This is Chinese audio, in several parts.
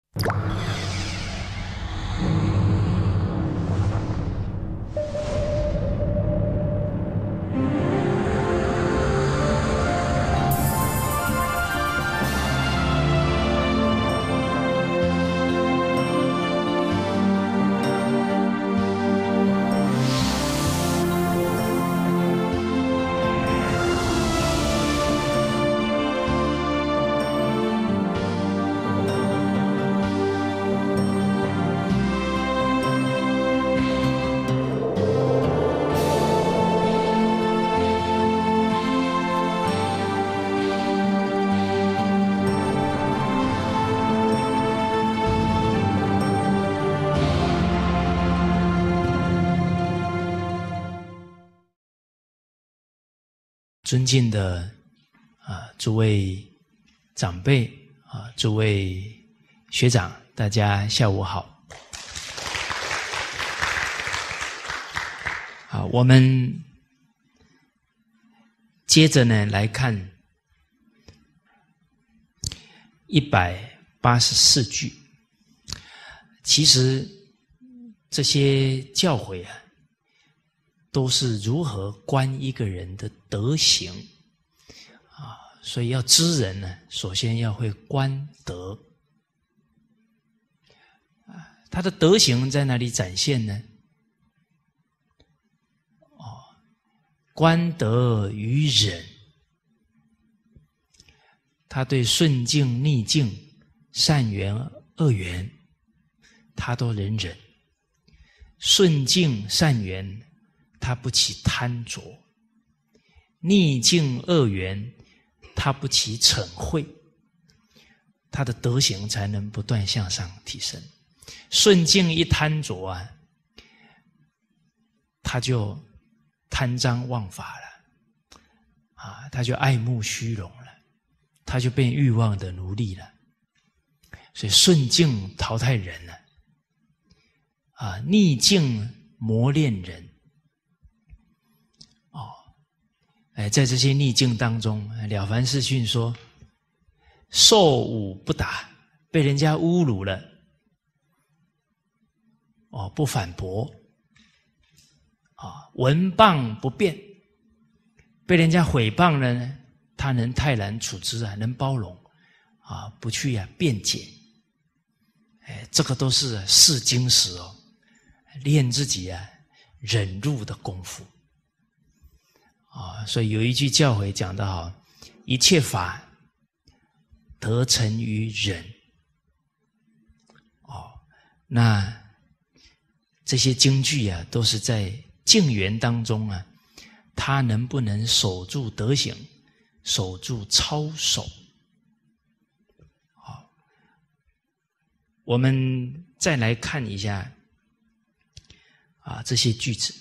尊敬的诸位长辈诸位学长，大家下午好。我们接着呢来看184句。其实这些教诲都是如何观一个人的德行所以要知人呢，首先要会观德他的德行在哪里展现呢？观德于忍，他对顺境逆境善缘恶缘他都能忍，顺境善缘他不起贪着，逆境恶缘他不起嗔恚，他的德行才能不断向上提升。顺境一贪着他就贪赃枉法了他就爱慕虚荣了，他就变欲望的奴隶了。所以顺境淘汰人了逆境磨练人在这些逆境当中，了凡四训说，受侮不答，被人家侮辱了不反驳闻谤不辩，被人家诽谤了呢，他能泰然处之能包容不去辩解这个都是试金石练自己忍辱的功夫所以有一句教诲讲得好，一切法得成于忍那这些经句都是在境缘当中他能不能守住德行，守住操守我们再来看一下这些句子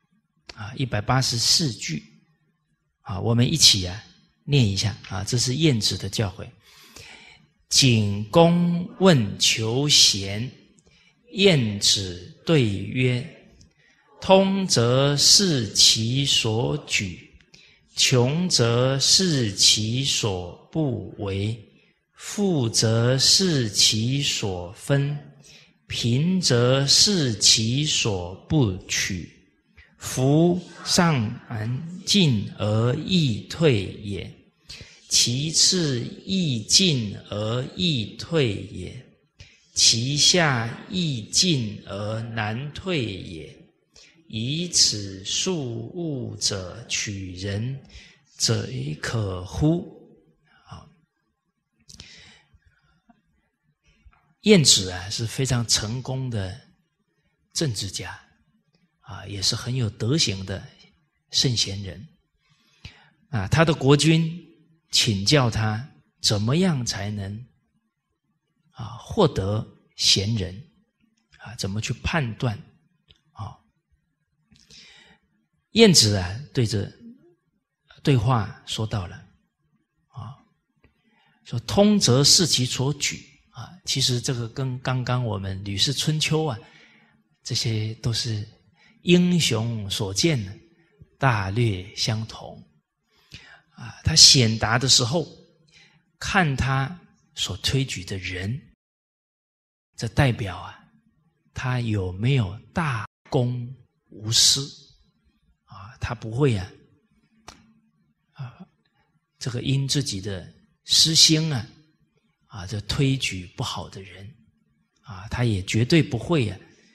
184句我们一起念一下这是晏子的教诲。景公问求贤，晏子对曰：通则视其所举，穷则视其所不为，富则视其所分，贫则视其所不取。夫上进而易退也，其次易进而易退也，其下易进而难退也。以此数物者取人，贼可乎？晏子是非常成功的政治家也是很有德行的圣贤人他的国君请教他怎么样才能获得贤人怎么去判断晏子对着对话说到了说通则视其所举其实这个跟刚刚我们吕氏春秋这些都是英雄所见大略相同他显达的时候看他所推举的人这代表啊，他有没有大公无私啊？他不会这个因自己的私心这推举不好的人他也绝对不会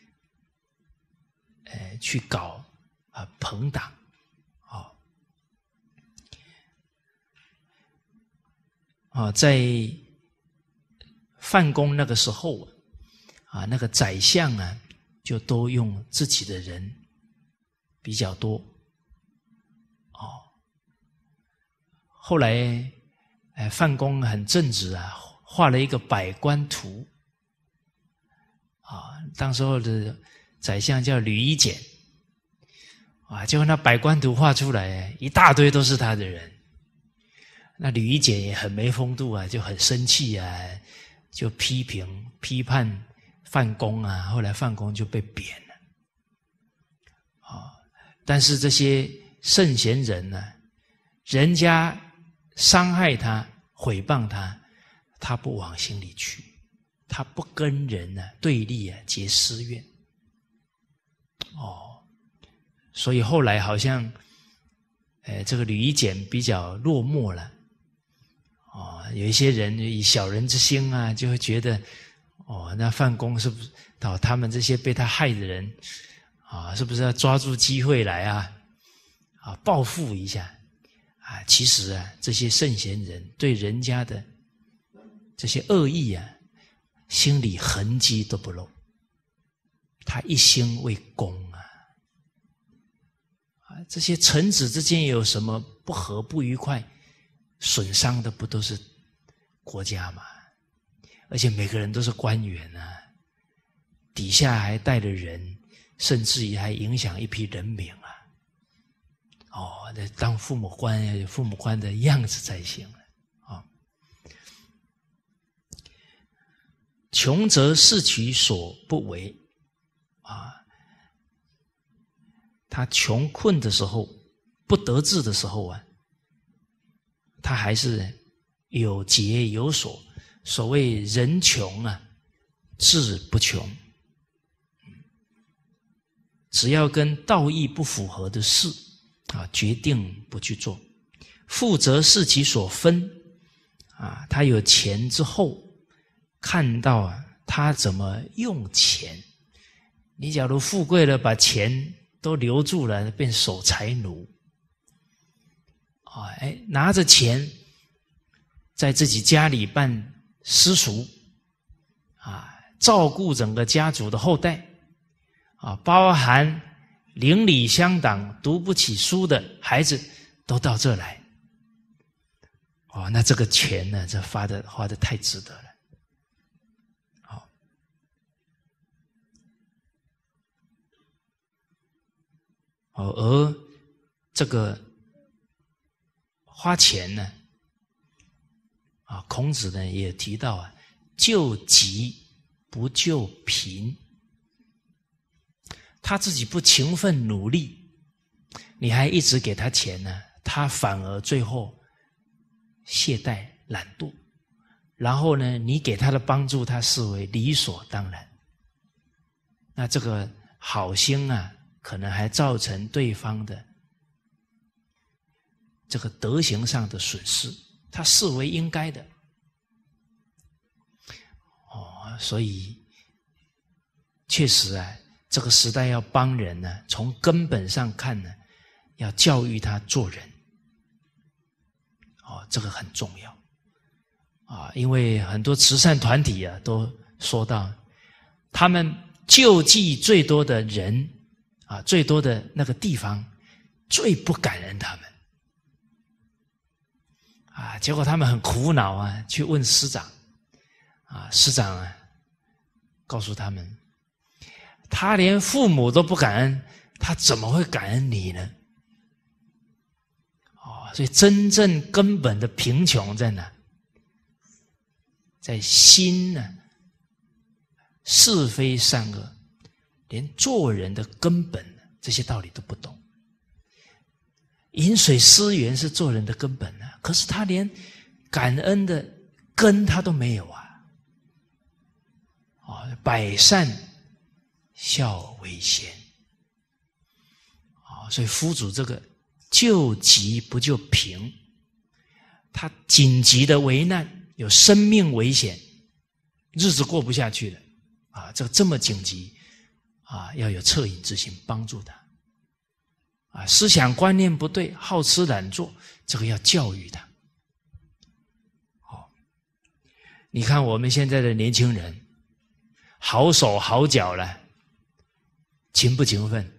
去搞朋党在范公那个时候那个宰相就都用自己的人比较多后来范公很正直画了一个百官图当时候的宰相叫吕夷简结果那百官图画出来一大堆都是他的人，那吕夷简也很没风度就很生气就批判范公后来范公就被贬了但是这些圣贤人人家伤害他毁谤他，他不往心里去，他不跟人对立结私怨所以后来好像这个吕夷简比较落寞了有一些人以小人之心就会觉得那范公是不是他们这些被他害的人是不是要抓住机会来报复一下其实这些圣贤人对人家的这些恶意心里痕迹都不露，他一心为公这些臣子之间有什么不和不愉快，损伤的不都是国家吗？而且每个人都是官员底下还带了人，甚至于还影响一批人民当父母官有父母官的样子才行穷则视其所不为他穷困的时候，不得志的时候他还是有节有所。所谓人穷志不穷，只要跟道义不符合的事决定不去做。富则视其所分他有钱之后，看到他怎么用钱。你假如富贵了，把钱都留住了，变守财奴拿着钱在自己家里办私塾照顾整个家族的后代包含邻里乡党读不起书的孩子都到这来那这个钱呢，这花的太值得了而这个花钱呢孔子呢也提到救急不救贫。他自己不勤奋努力，你还一直给他钱呢，他反而最后懈怠懒惰，然后呢你给他的帮助他视为理所当然，那这个好心可能还造成对方的这个德行上的损失，他视为应该的所以确实这个时代要帮人呢，从根本上看呢，要教育他做人这个很重要因为很多慈善团体都说到，他们救济最多的人最多的那个地方最不感恩他们结果他们很苦恼去问师长师长告诉他们，他连父母都不感恩，他怎么会感恩你呢？所以真正根本的贫穷在哪？在心是非善恶，连做人的根本这些道理都不懂。饮水思源是做人的根本可是他连感恩的根他都没有百善孝为先。所以夫主这个救急不救贫，他紧急的危难，有生命危险，日子过不下去了这么紧急要有恻隐之心帮助他思想观念不对，好吃懒做，这个要教育他。你看我们现在的年轻人，好手好脚了，勤不勤奋？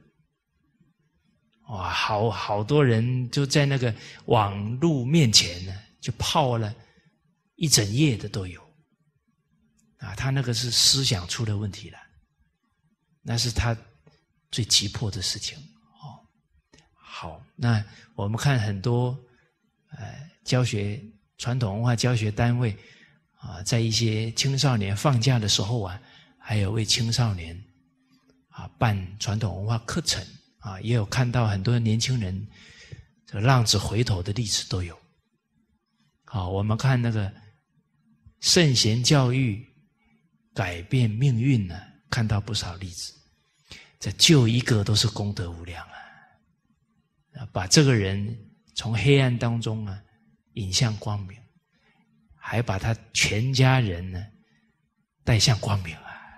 好多人就在那个网路面前呢，就泡了一整夜的都有他那个是思想出了问题了，那是他最急迫的事情好，那我们看很多教学传统文化教学单位在一些青少年放假的时候还有为青少年办传统文化课程也有看到很多年轻人这个浪子回头的例子都有。我们看那个圣贤教育改变命运呢，看到不少例子，这救一个都是功德无量把这个人从黑暗当中引向光明，还把他全家人呢带向光明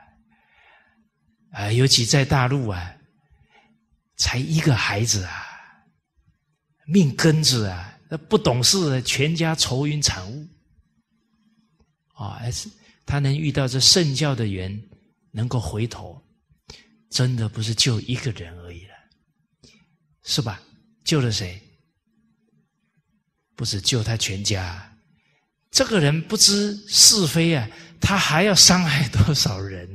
尤其在大陆才一个孩子命根子不懂事全家愁云惨雾他能遇到这圣教的缘，能够回头，真的不是救一个人而已了，是吧？救了谁？不是救他全家这个人不知是非他还要伤害多少人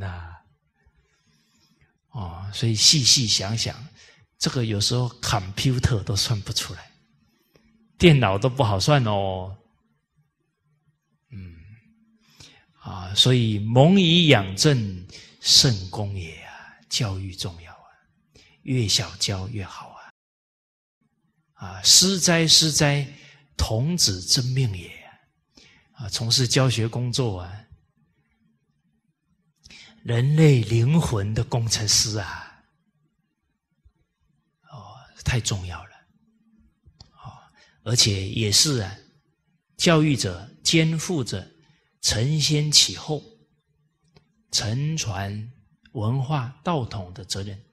所以细细想想，这个有时候 computer 都算不出来，电脑都不好算所以蒙以养正圣功也教育重要越小教越好师哉师哉，童子真命也从事教学工作人类灵魂的工程师太重要了而且也是教育者肩负着承先启后、承传文化道统的责任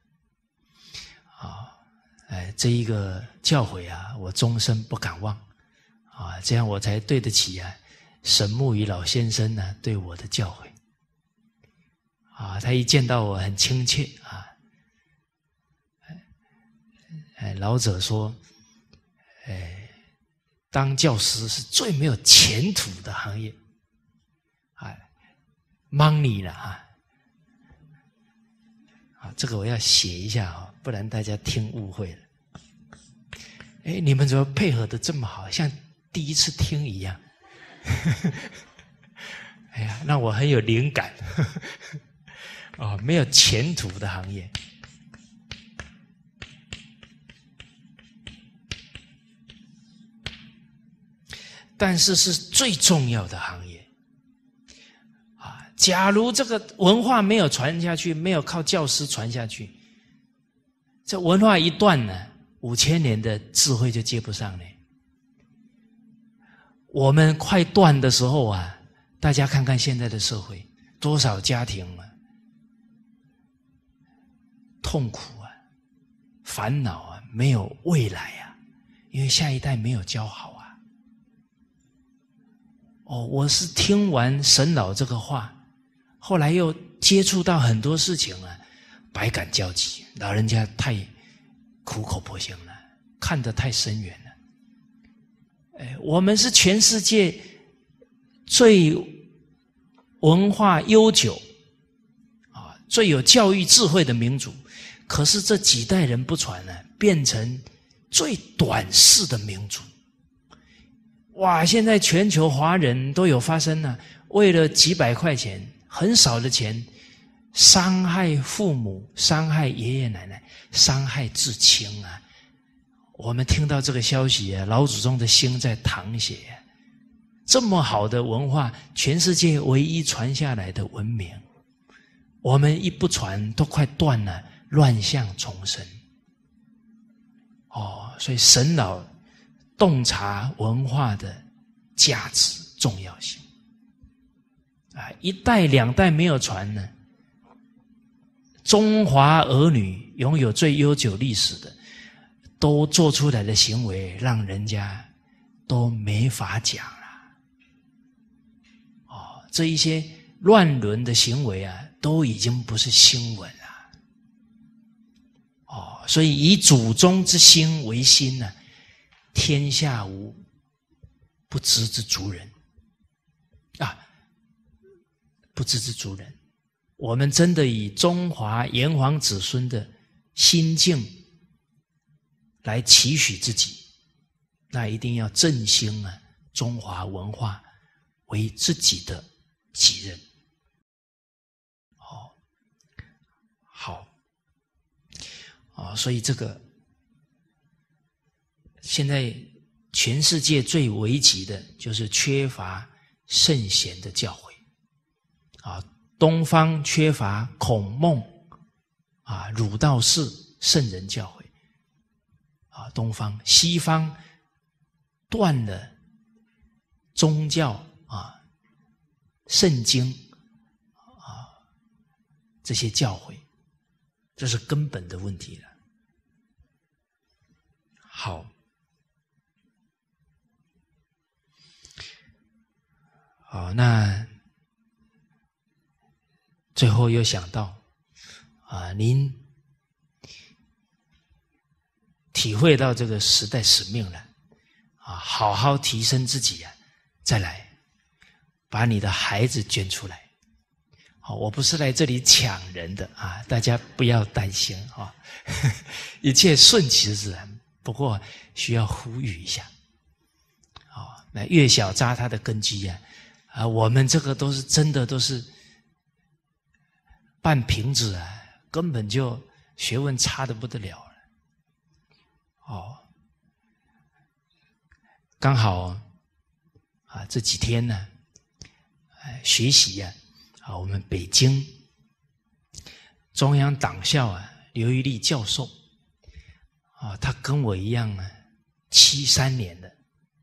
这一个教诲我终身不敢忘这样我才对得起沈木鱼老先生对我的教诲他一见到我很亲切老者说当教师是最没有前途的行业money 了这个我要写一下不然大家听误会了。你们怎么配合的这么好，像第一次听一样哎呀，让我很有灵感没有前途的行业，但是是最重要的行业假如这个文化没有传下去，没有靠教师传下去，这文化一断呢，5000年的智慧就接不上了。我们快断的时候大家看看现在的社会，多少家庭痛苦烦恼没有未来因为下一代没有教好我是听完沈老这个话，后来又接触到很多事情百感交集，老人家太苦口婆心了，看得太深远了。我们是全世界最文化悠久最有教育智慧的民族，可是这几代人不传变成最短视的民族。现在全球华人都有发生为了几百块钱，很少的钱，伤害父母，伤害爷爷奶奶，伤害至亲我们听到这个消息老祖宗的心在淌血这么好的文化，全世界唯一传下来的文明我们一不传都快断了，乱象丛生。所以沈老洞察文化的价值重要性。一代两代没有传呢，中华儿女拥有最悠久历史的，都做出来的行为让人家都没法讲了。这一些乱伦的行为啊，都已经不是新闻了。所以以祖宗之心为心呢，天下无不知之族人不知之族人。我们真的以中华炎黄子孙的心境来期许自己，那一定要振兴中华文化为自己的己任。好。所以这个现在全世界最危急的就是缺乏圣贤的教诲。东方缺乏孔孟儒道释圣人教诲。东方，西方断了宗教圣经这些教诲，这是根本的问题了。好，那最后又想到您体会到这个时代使命了好好提升自己再来把你的孩子捐出来。我不是来这里抢人的大家不要担心一切顺其自然。不过需要呼吁一下那越小扎他的根基我们这个都是真的都是半瓶子根本就学问差得不得了刚好这几天呢学习我们北京中央党校刘玉立教授他跟我一样73年的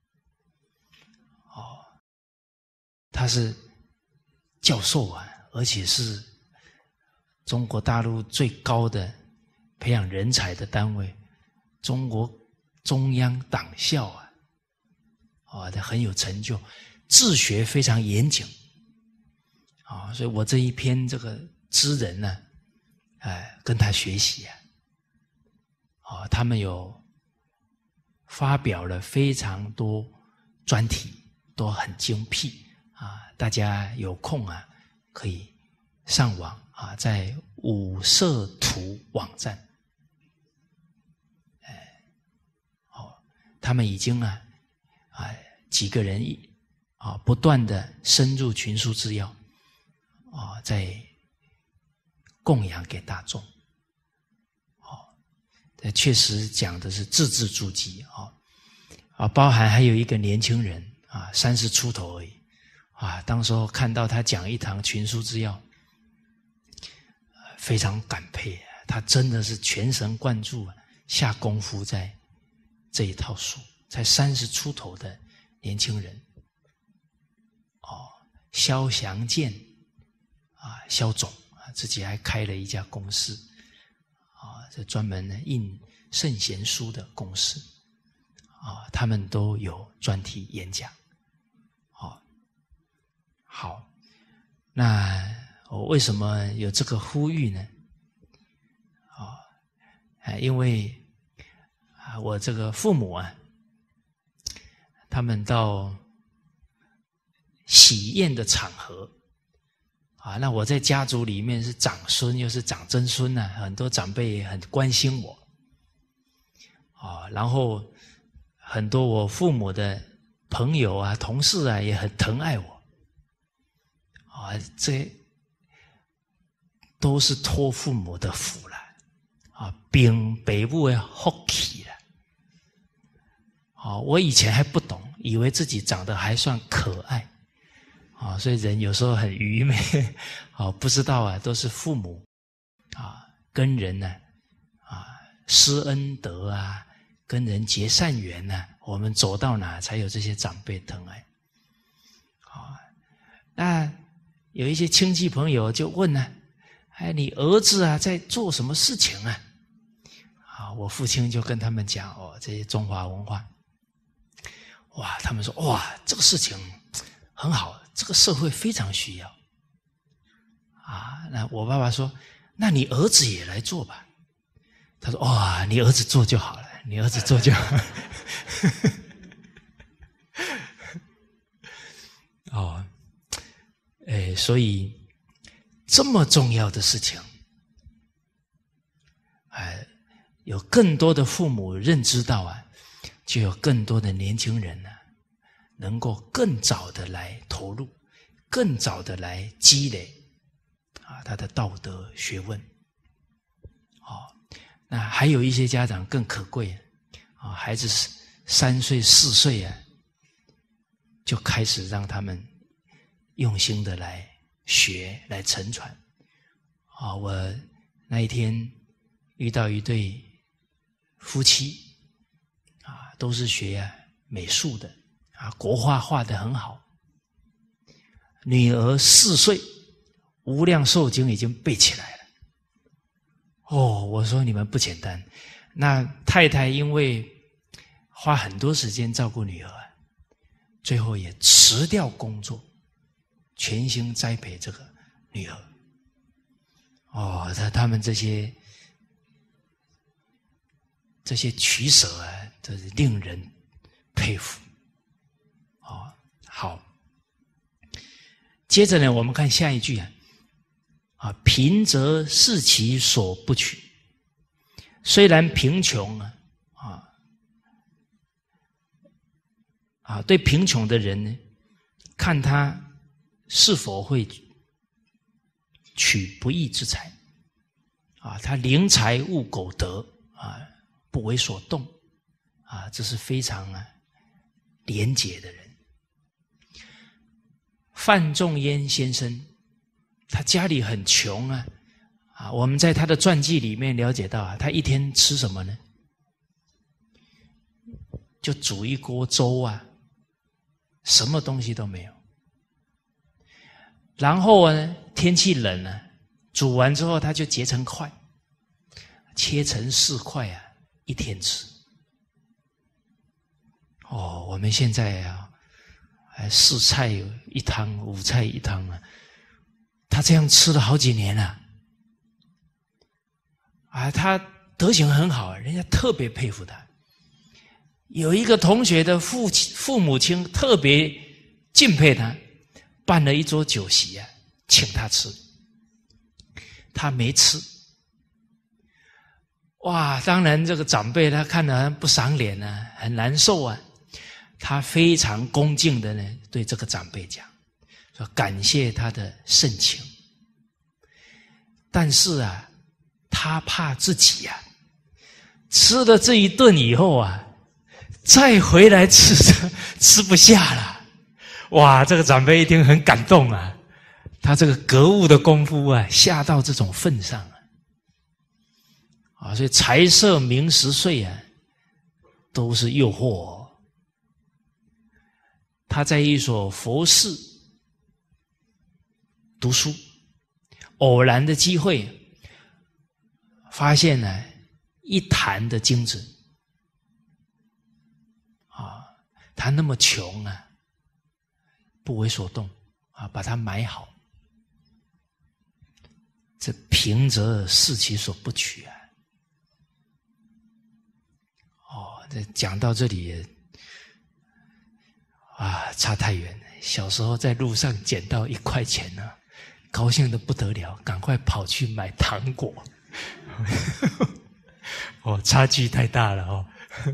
他是教授而且是中国大陆最高的培养人才的单位中国中央党校他很有成就，治学非常严谨所以我这一篇这个知人呢跟他学习他们有发表了非常多专题，都很精辟大家有空可以上网在五社图网站他们已经几个人不断的深入群书治要在供养给大众确实讲的是字字珠玑包含还有一个年轻人30出头而已当时候看到他讲一堂群书治要非常感佩他真的是全神贯注下功夫在这一套书，才30出头的年轻人肖祥健肖总自己还开了一家公司这专门印圣贤书的公司他们都有专题演讲好，那我为什么有这个呼吁呢因为我这个父母他们到喜宴的场合那我在家族里面是长孙又是长曾孙很多长辈很关心我然后很多我父母的朋友同事也很疼爱我这都是托父母的福了并北部的福气了我以前还不懂，以为自己长得还算可爱所以人有时候很愚昧，不知道啊，都是父母跟人呢施恩德啊，跟人结善缘啊，我们走到哪才有这些长辈疼爱。那有一些亲戚朋友就问呢，你儿子啊在做什么事情啊？我父亲就跟他们讲这些中华文化。哇，他们说哇，这个事情很好，这个社会非常需要。那我爸爸说，那你儿子也来做吧。他说哇，你儿子做就好了，你儿子做就好了。所以这么重要的事情，有更多的父母认知到就有更多的年轻人能够更早的来投入，更早的来积累他的道德学问。那还有一些家长更可贵孩子3岁4岁就开始让他们用心的来学，来承传。我那一天遇到一对夫妻都是学美术的国画画得很好。女儿4岁，无量寿经已经背起来了。我说你们不简单。那太太因为花很多时间照顾女儿，最后也辞掉工作，全心栽培这个女儿。他们这些取舍都是令人佩服。好，接着呢，我们看下一句贫则视其所不取。虽然贫穷对贫穷的人呢，看他是否会取不义之财他临财勿苟得不为所动这是非常廉洁的人。范仲淹先生，他家里很穷我们在他的传记里面了解到他一天吃什么呢？就煮一锅粥什么东西都没有。然后呢，天气冷煮完之后他就截成块，切成4块一天吃。我们现在4菜1汤，5菜1汤他这样吃了好几年了他德行很好，人家特别佩服他。有一个同学的父母亲特别敬佩他，办了一桌酒席请他吃，他没吃。当然这个长辈他看了不赏脸很难受他非常恭敬的呢对这个长辈讲，说感谢他的盛情，但是他怕自己吃了这一顿以后再回来吃不下了。这个长辈一定很感动他这个格物的功夫下到这种份上所以财色名食睡都是诱惑他在一所佛寺读书，偶然的机会发现一坛的金子他那么穷不为所动把它买好。这贫则视其所不取这讲到这里差太远了。小时候在路上捡到1块钱高兴得不得了，赶快跑去买糖果。差距太大了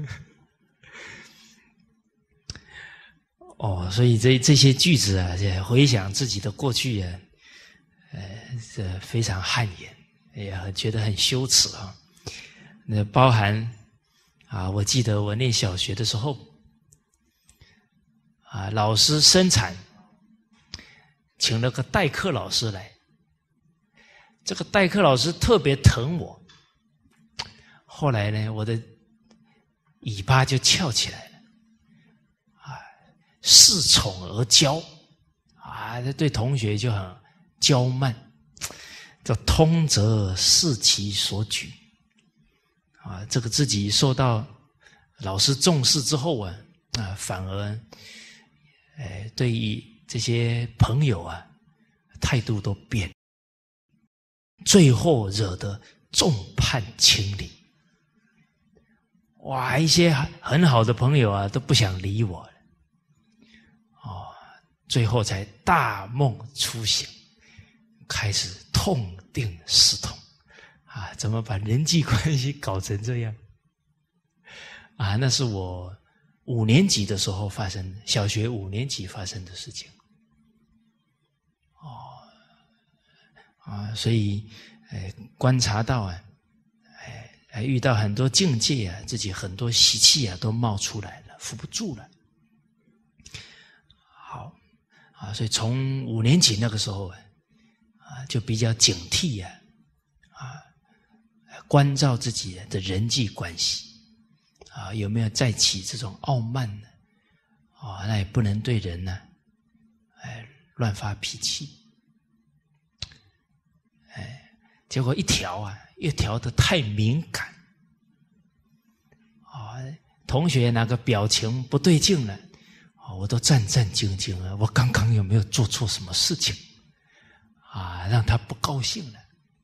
所以这些句子回想自己的过去非常汗颜，也觉得很羞耻那包含我记得我念小学的时候老师生产请了个代课老师来。这个代课老师特别疼我，后来呢，我的尾巴就翘起来了，恃宠而骄，对同学就很骄慢，这通则视其所举，这个自己受到老师重视之后反而对于这些朋友态度都变，最后惹得众叛亲离。哇，一些很好的朋友都不想理我了，最后才大梦初醒，开始痛定思痛，怎么把人际关系搞成这样？那是我5年级的时候发生的，小学5年级发生的事情。所以观察到遇到很多境界自己很多习气都冒出来了，扶不住了。好所以从5年级那个时候就比较警惕关照自己的人际关系有没有再起这种傲慢呢？那也不能对人呢乱发脾气。结果一调越调得太敏感同学哪个表情不对劲了我都战战兢兢我刚刚有没有做错什么事情让他不高兴了。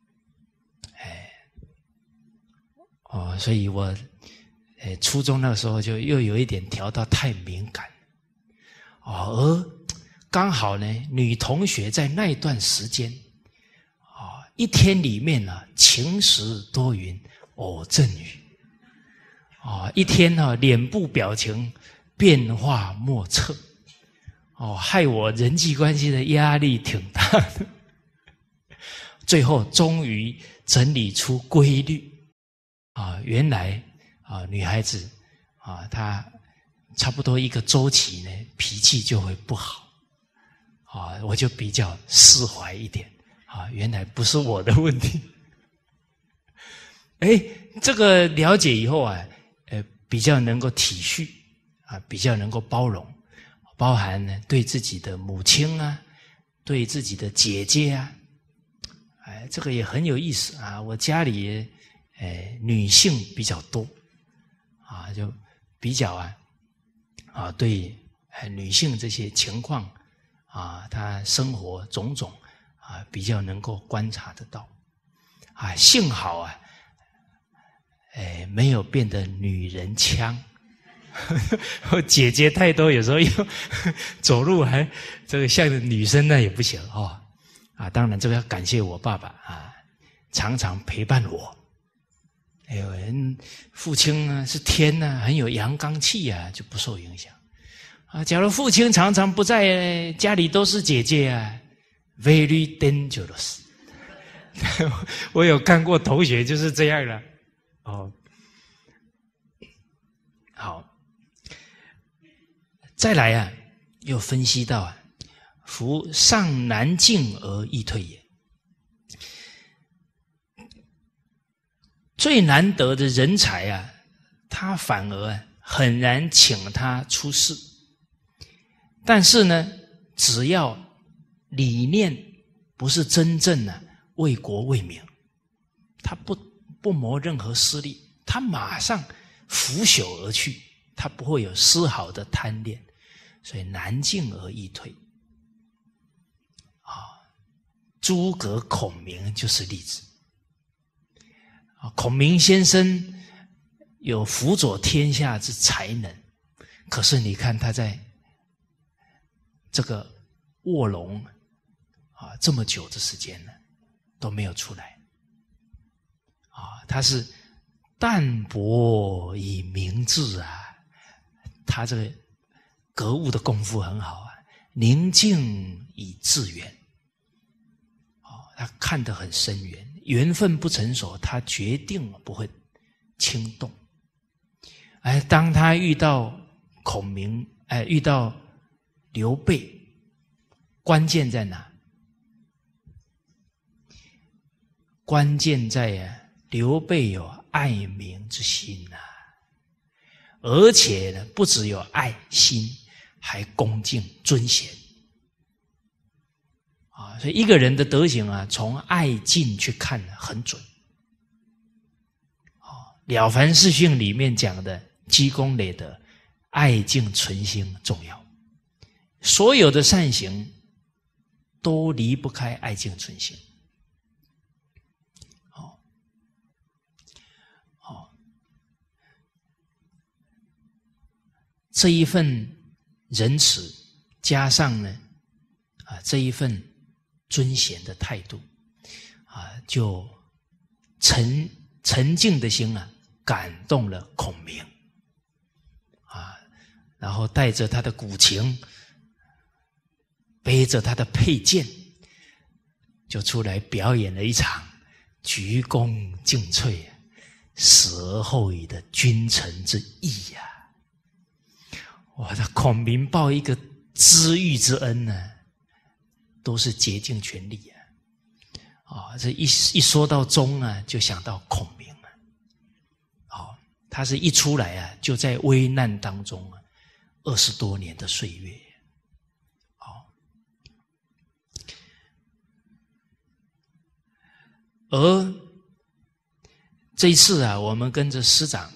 所以我初中那个时候就又有一点调到太敏感而刚好呢女同学在那一段时间一天里面晴时多云偶阵雨一天脸部表情变化莫测害我人际关系的压力挺大的。最后终于整理出规律原来女孩子她差不多一个周期呢脾气就会不好我就比较释怀一点原来不是我的问题。这个了解以后比较能够体恤比较能够包容，包含呢对自己的母亲对自己的姐姐这个也很有意思我家里女性比较多就比较对女性这些情况她生活种种比较能够观察得到幸好没有变得女人腔。我姐姐太多，有时候又走路还这个像女生也不行当然这个要感谢我爸爸常常陪伴我。人父亲是天很有阳刚气就不受影响假如父亲常常不在家里都是姐姐very dangerous 我有看过同学就是这样的好，再来又分析到夫上难进而易退也。最难得的人才他反而很难请他出世，但是呢只要理念不是真正为国为民，他不谋任何私利，他马上拂袖而去，他不会有丝毫的贪恋，所以难进而易退诸葛孔明就是例子孔明先生有辅佐天下之才能，可是你看他在这个卧龙这么久的时间都没有出来他是淡泊以明志他这个格物的功夫很好宁静以致远他看得很深远，缘分不成熟他决定不会轻动。当他遇到孔明遇到刘备， 关键在哪？关键在刘备有爱民之心啊，而且呢，不只有爱心，还恭敬尊贤啊。所以一个人的德行啊，从爱敬去看很准。了凡四训里面讲的积功累德，爱敬存心重要。所有的善行都离不开爱敬存心。这一份仁慈，加上这一份尊贤的态度就沉静的心感动了孔明然后带着他的古琴，背着他的佩剑，就出来表演了一场鞠躬尽瘁死而后已的君臣之义呀！我的孔明报一个知遇之恩呢，都是竭尽全力这一说到忠就想到孔明他是一出来就在危难当中20多年的岁月而这一次我们跟着师长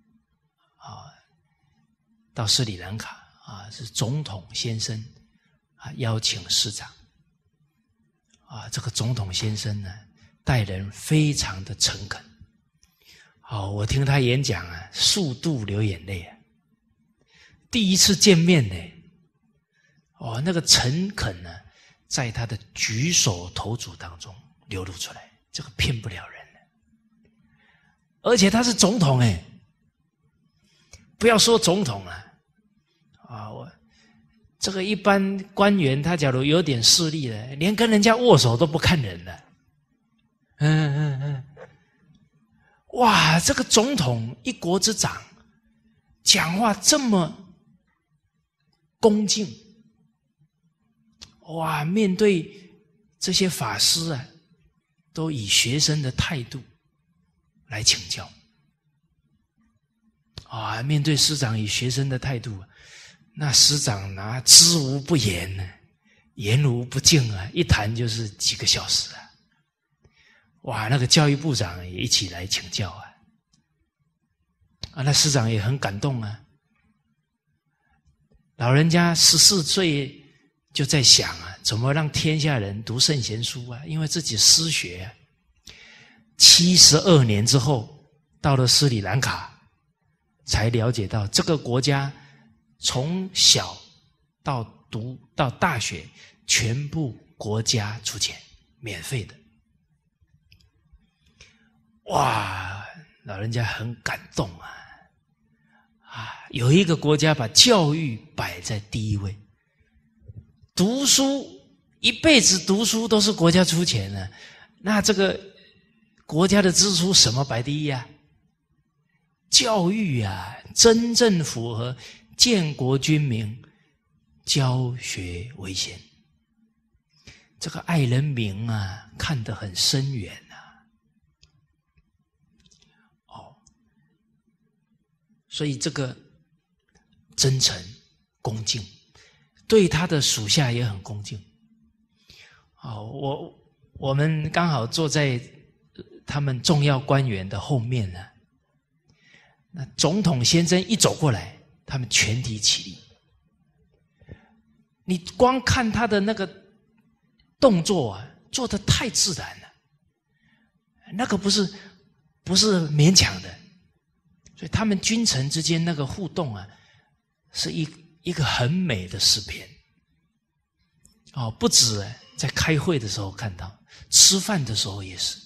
到斯里兰卡是总统先生邀请师长这个总统先生呢待人非常的诚恳我听他演讲数度流眼泪第一次见面呢那个诚恳呢在他的举手投足当中流露出来，这个骗不了人而且他是总统不要说总统了我这个一般官员他假如有点势力了，连跟人家握手都不看人了哇，这个总统一国之长讲话这么恭敬哇，面对这些法师都以学生的态度来请教面对师长以学生的态度那师长拿知无不言言无不尽一谈就是几个小时哇，那个教育部长也一起来请教那师长也很感动老人家14岁就在想怎么让天下人读圣贤书因为自己失学72年之后到了斯里兰卡才了解到这个国家从小到读到大学全部国家出钱免费的哇，老人家很感动有一个国家把教育摆在第一位，读书一辈子读书都是国家出钱的，那这个国家的支出什么摆第一教育真正符合建国军民教学为先，这个爱人民看得很深远所以这个真诚恭敬，对他的属下也很恭敬我们刚好坐在他们重要官员的后面那总统先生一走过来，他们全体起立，你光看他的那个动作做得太自然了，那个不是勉强的，所以他们君臣之间那个互动是一个很美的诗篇不止在开会的时候看到，吃饭的时候也是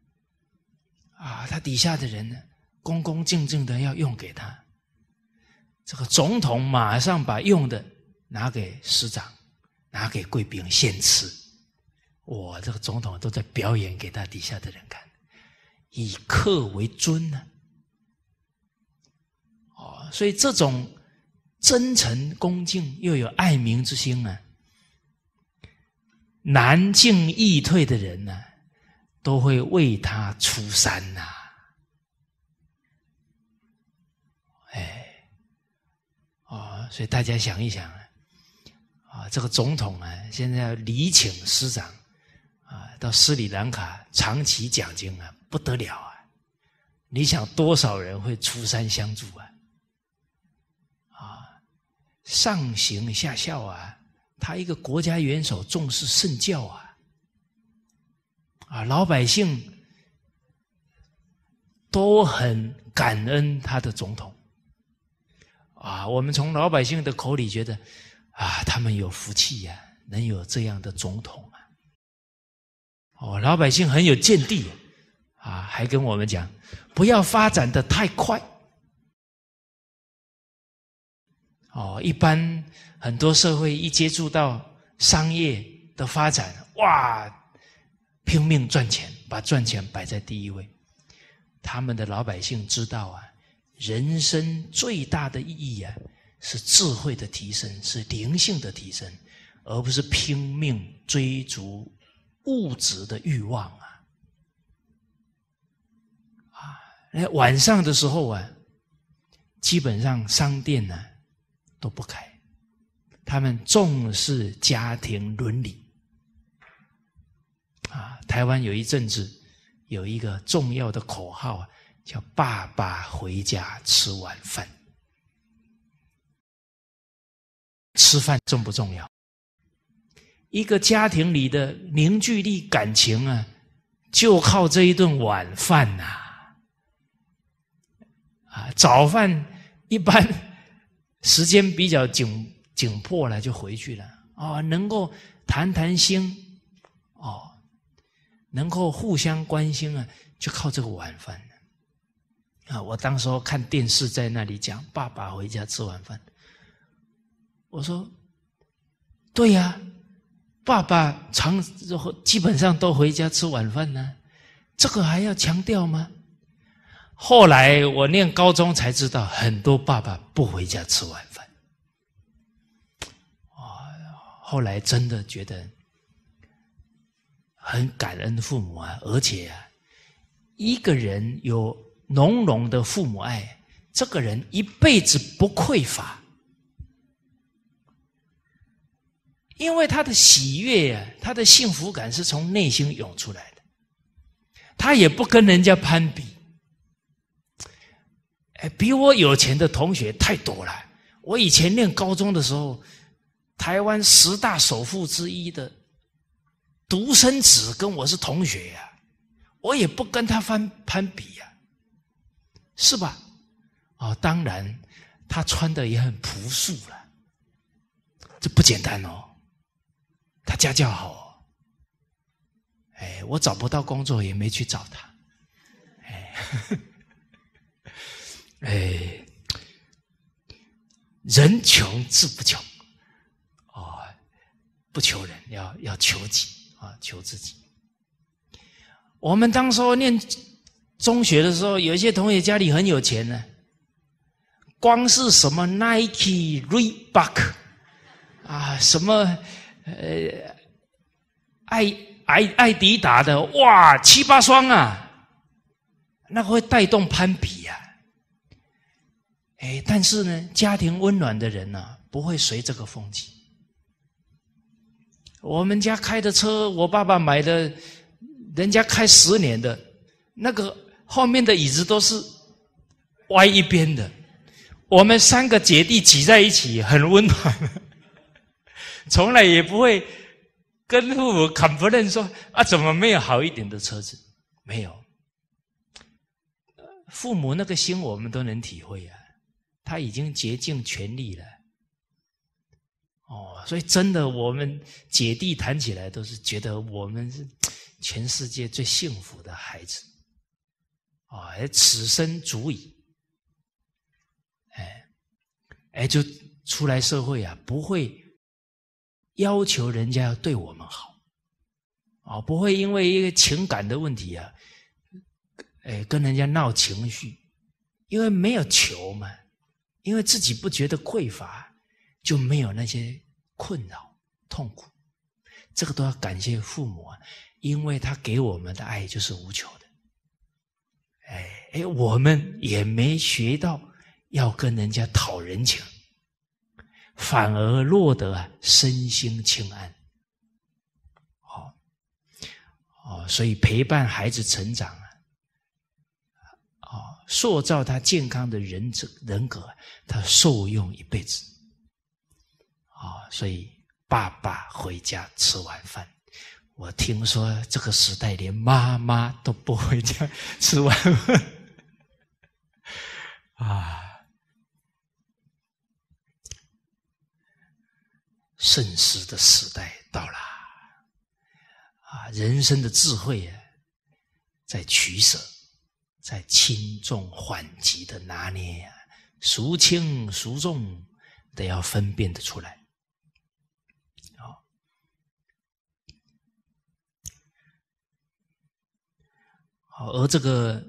他底下的人呢恭恭敬敬的要用给他，这个总统马上把用的拿给师长，拿给贵宾献吃，哇，这个总统都在表演给他底下的人看，以客为尊所以这种真诚恭敬又有爱民之心南进易退的人呢，都会为他出山呐。所以大家想一想这个总统现在要礼请师长到斯里兰卡长期讲经不得了你想多少人会出山相助上行下效他一个国家元首重视圣教老百姓都很感恩他的总统我们从老百姓的口里觉得他们有福气能有这样的总统老百姓很有见地还跟我们讲不要发展得太快一般很多社会一接触到商业的发展拼命赚钱，把赚钱摆在第一位。他们的老百姓知道人生最大的意义是智慧的提升，是灵性的提升，而不是拼命追逐物质的欲望晚上的时候基本上商店都不开，他们重视家庭伦理台湾有一阵子有一个重要的口号叫爸爸回家吃晚饭。吃饭重不重要？一个家庭里的凝聚力感情就靠这一顿晚饭早饭一般时间比较紧迫了就回去了能够谈谈心能够互相关心就靠这个晚饭我当时候看电视在那里讲爸爸回家吃晚饭，我说对爸爸基本上都回家吃晚饭这个还要强调吗？后来我念高中才知道很多爸爸不回家吃晚饭后来真的觉得很感恩父母而且一个人有浓浓的父母爱，这个人一辈子不匮乏，因为他的喜悦他的幸福感是从内心涌出来的，他也不跟人家攀比比我有钱的同学太多了。我以前念高中的时候，台湾10大首富之一的独生子跟我是同学我也不跟他攀比是吧？当然他穿的也很朴素了，这不简单他家教好我找不到工作也没去找他人穷志不穷不求人，要求己求自己。我们当时候念中学的时候，有一些同学家里很有钱呢，光是什么 Nike、Reebok 什么艾迪达的7、8双那会带动攀比但是呢，家庭温暖的人不会随这个风气。我们家开的车，我爸爸买的，人家开10年的，那个后面的椅子都是歪一边的。我们3个姐弟挤在一起，很温暖，从来也不会跟父母 complain 说怎么没有好一点的车子？没有，父母那个心我们都能体会他已经竭尽全力了。所以真的我们姐弟谈起来都是觉得我们是全世界最幸福的孩子此生足矣。就出来社会不会要求人家要对我们好不会因为一个情感的问题跟人家闹情绪，因为没有求嘛，因为自己不觉得匮乏，就没有那些困扰痛苦。 这个都要感谢父母啊，因为他给我们的爱就是无求的。我们也没学到要跟人家讨人情，反而落得身心清安。所以陪伴孩子成长塑造他健康的人格，他受用一辈子。所以爸爸回家吃晚饭，我听说这个时代连妈妈都不回家吃晚饭圣师的时代到了人生的智慧在取舍，在轻重缓急的拿捏孰轻孰重得要分辨得出来。而这个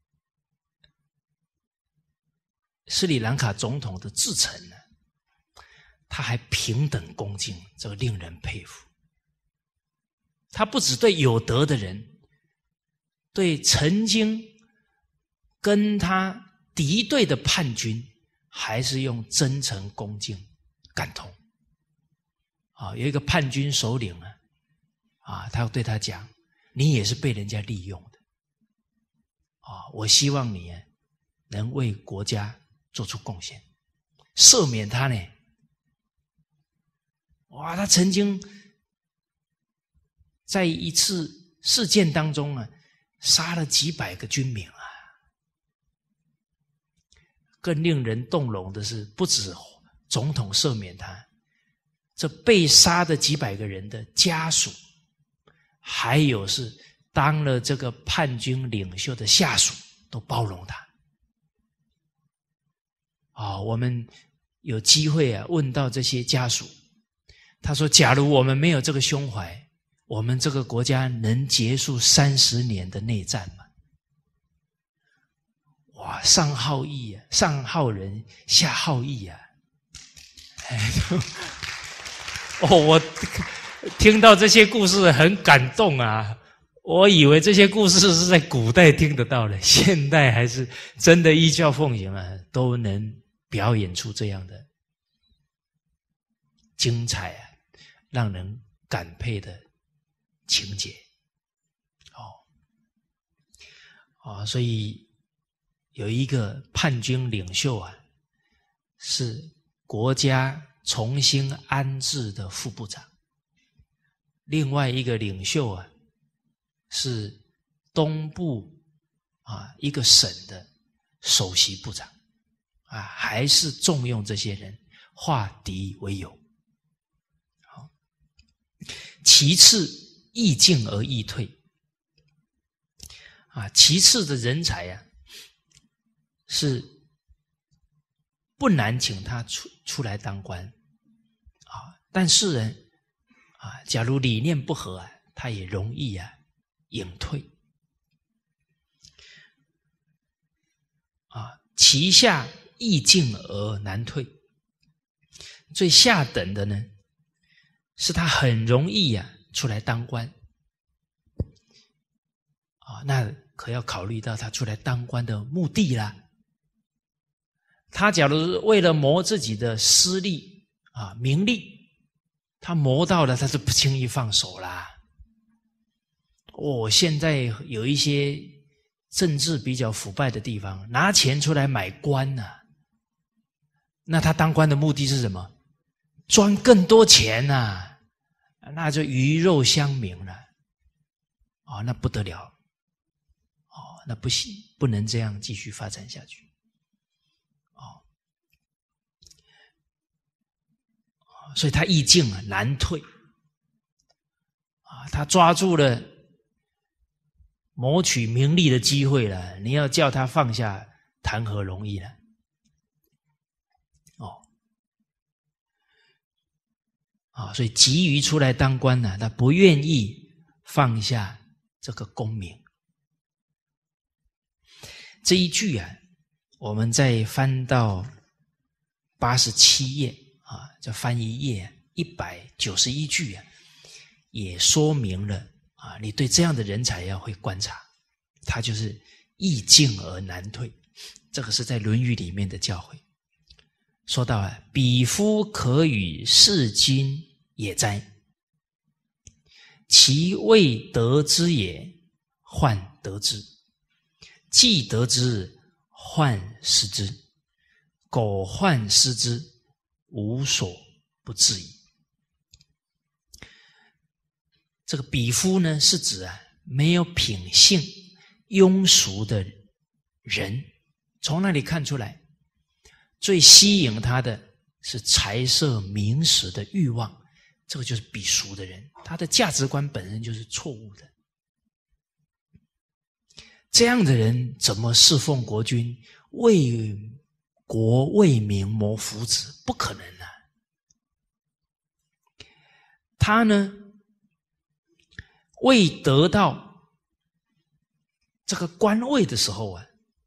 斯里兰卡总统的至诚呢，他还平等恭敬，这个令人佩服。他不只对有德的人，对曾经跟他敌对的叛军，还是用真诚恭敬感通。有一个叛军首领他对他讲，你也是被人家利用的。我希望你能为国家做出贡献，赦免他呢。他曾经在一次事件当中杀了几百个军民更令人动容的是，不止总统赦免他，这被杀的几百个人的家属，还有是当了这个叛军领袖的下属，都包容他。我们有机会问到这些家属，他说假如我们没有这个胸怀，我们这个国家能结束30年的内战吗？上好义上好人下好义我听到这些故事很感动我以为这些故事是在古代听得到的，现代还是真的依教奉行都能表演出这样的精彩让人感佩的情节。所以有一个叛军领袖是国家重新安置的副部长，另外一个领袖是东部一个省的首席部长还是重用这些人，化敌为友。其次易进而易退其次的人才是不难请他出来当官但是假如理念不合他也容易隐退其下易进而难退，最下等的呢，是他很容易出来当官那可要考虑到他出来当官的目的啦。他假如是为了谋自己的私利名利，他谋到了，他是不轻易放手啦。现在有一些政治比较腐败的地方，拿钱出来买官那他当官的目的是什么？赚更多钱那就鱼肉乡民了那不得了那不行，不能这样继续发展下去所以他易进难退他抓住了谋取名利的机会了，你要叫他放下，谈何容易呢？所以急于出来当官他不愿意放下这个功名。这一句我们再翻到87页就翻一页191句也说明了你对这样的人才要会观察，他就是易进而难退。这个是在《论语》里面的教诲。说到彼夫可与世君也哉，其未得之也，患得之；既得之，患失之。苟患失之，无所不至矣。这个彼夫呢，是指没有品性、庸俗的人。从那里看出来，最吸引他的是财色名食的欲望，这个就是鄙俗的人，他的价值观本身就是错误的。这样的人怎么侍奉国君，为国为民谋福祉？不可能啊！他呢，未得到这个官位的时候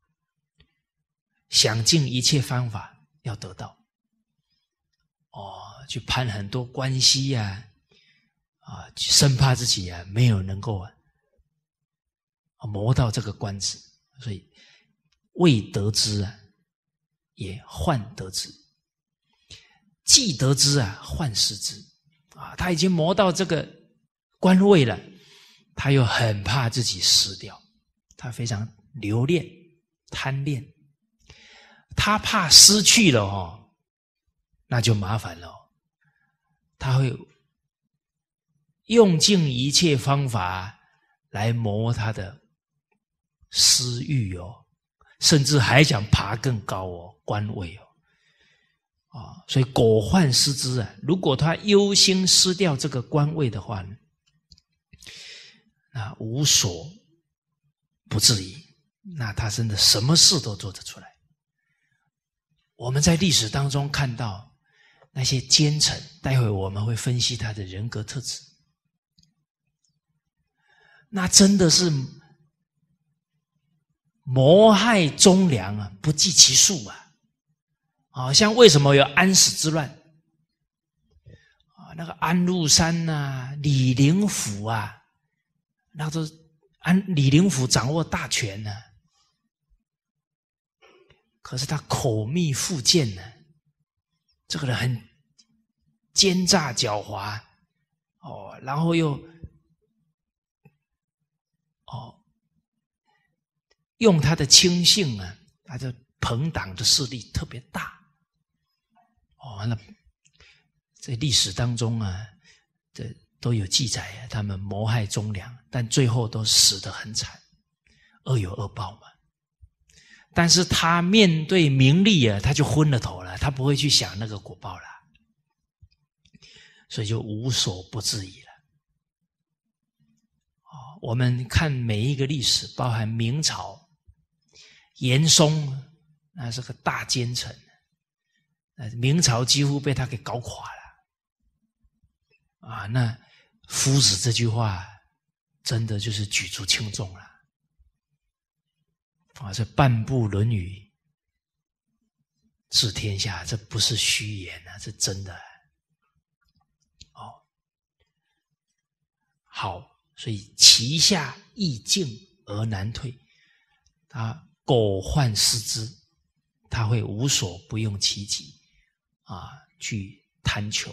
想尽一切方法要得到，去攀很多关系生怕自己没有能够谋到这个官职，所以未得之也患得之；既得之患失之。他已经谋到这个官位了，他又很怕自己失掉，他非常留恋、贪恋。他怕失去了那就麻烦了他会用尽一切方法来谋他的私欲甚至还想爬更高官位所以苟患失之如果他忧心失掉这个官位的话呢，那无所不至矣，那他真的什么事都做得出来。我们在历史当中看到那些奸臣，待会我们会分析他的人格特质，那真的是谋害忠良不计其数像为什么有安史之乱那个安禄山李林甫那都李林甫掌握大权可是他口蜜腹剑这个人很奸诈狡猾然后又用他的亲信他的朋党的势力特别大那在历史当中这都有记载他们谋害忠良，但最后都死得很惨，恶有恶报嘛。但是他面对名利他就昏了头了，他不会去想那个果报了，所以就无所不至矣了。我们看每一个历史，包含明朝严嵩，那是个大奸臣，明朝几乎被他给搞垮了那夫子这句话真的就是举足轻重了这半部《论语》治天下，这不是虚言这真的好，所以其下易进而难退，他苟患失之，他会无所不用其极去贪求。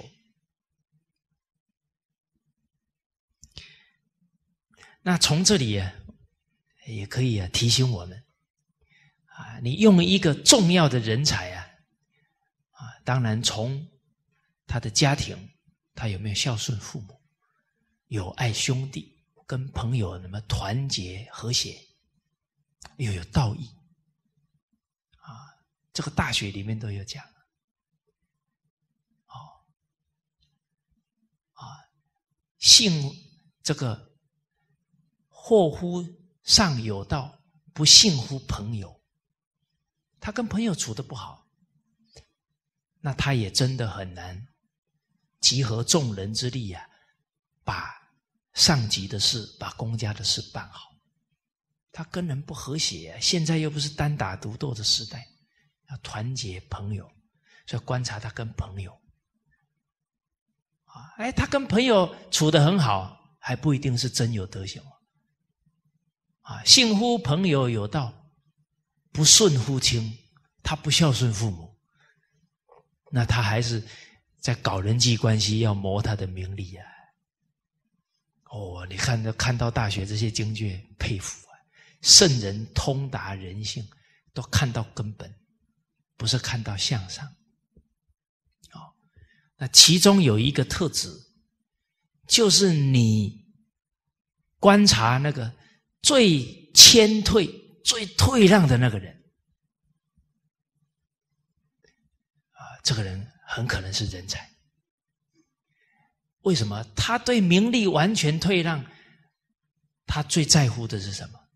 那从这里也可以提醒我们你用一个重要的人才当然从他的家庭，他有没有孝顺父母，有爱兄弟，跟朋友那么团结和谐，又有道义这个大学里面都有讲信这个祸乎上有道，不信乎朋友。他跟朋友处得不好，那他也真的很难集合众人之力把上级的事，把公家的事办好。他跟人不和谐现在又不是单打独斗的时代，要团结朋友，所以观察他跟朋友他跟朋友处得很好，还不一定是真有德行信乎朋友有道，不顺乎亲，他不孝顺父母，那他还是在搞人际关系，要谋他的名利你看到大学这些经卷，佩服圣人通达人性，都看到根本，不是看到相上。那其中有一个特质，就是你观察那个最谦退、最退让的那个人这个人很可能是人才。为什么？他对名利完全退让，他最在乎的是什么？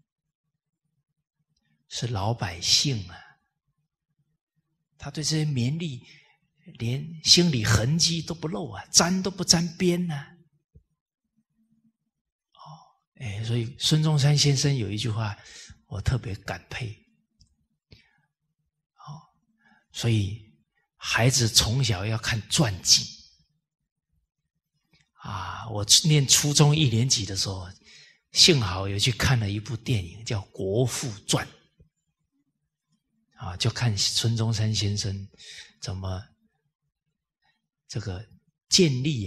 是老百姓他对这些名利连心里痕迹都不露沾都不沾边所以孙中山先生有一句话我特别感佩所以孩子从小要看传记我念初中1年级的时候，幸好有去看了一部电影叫《国父传》就看孙中山先生怎么这个建立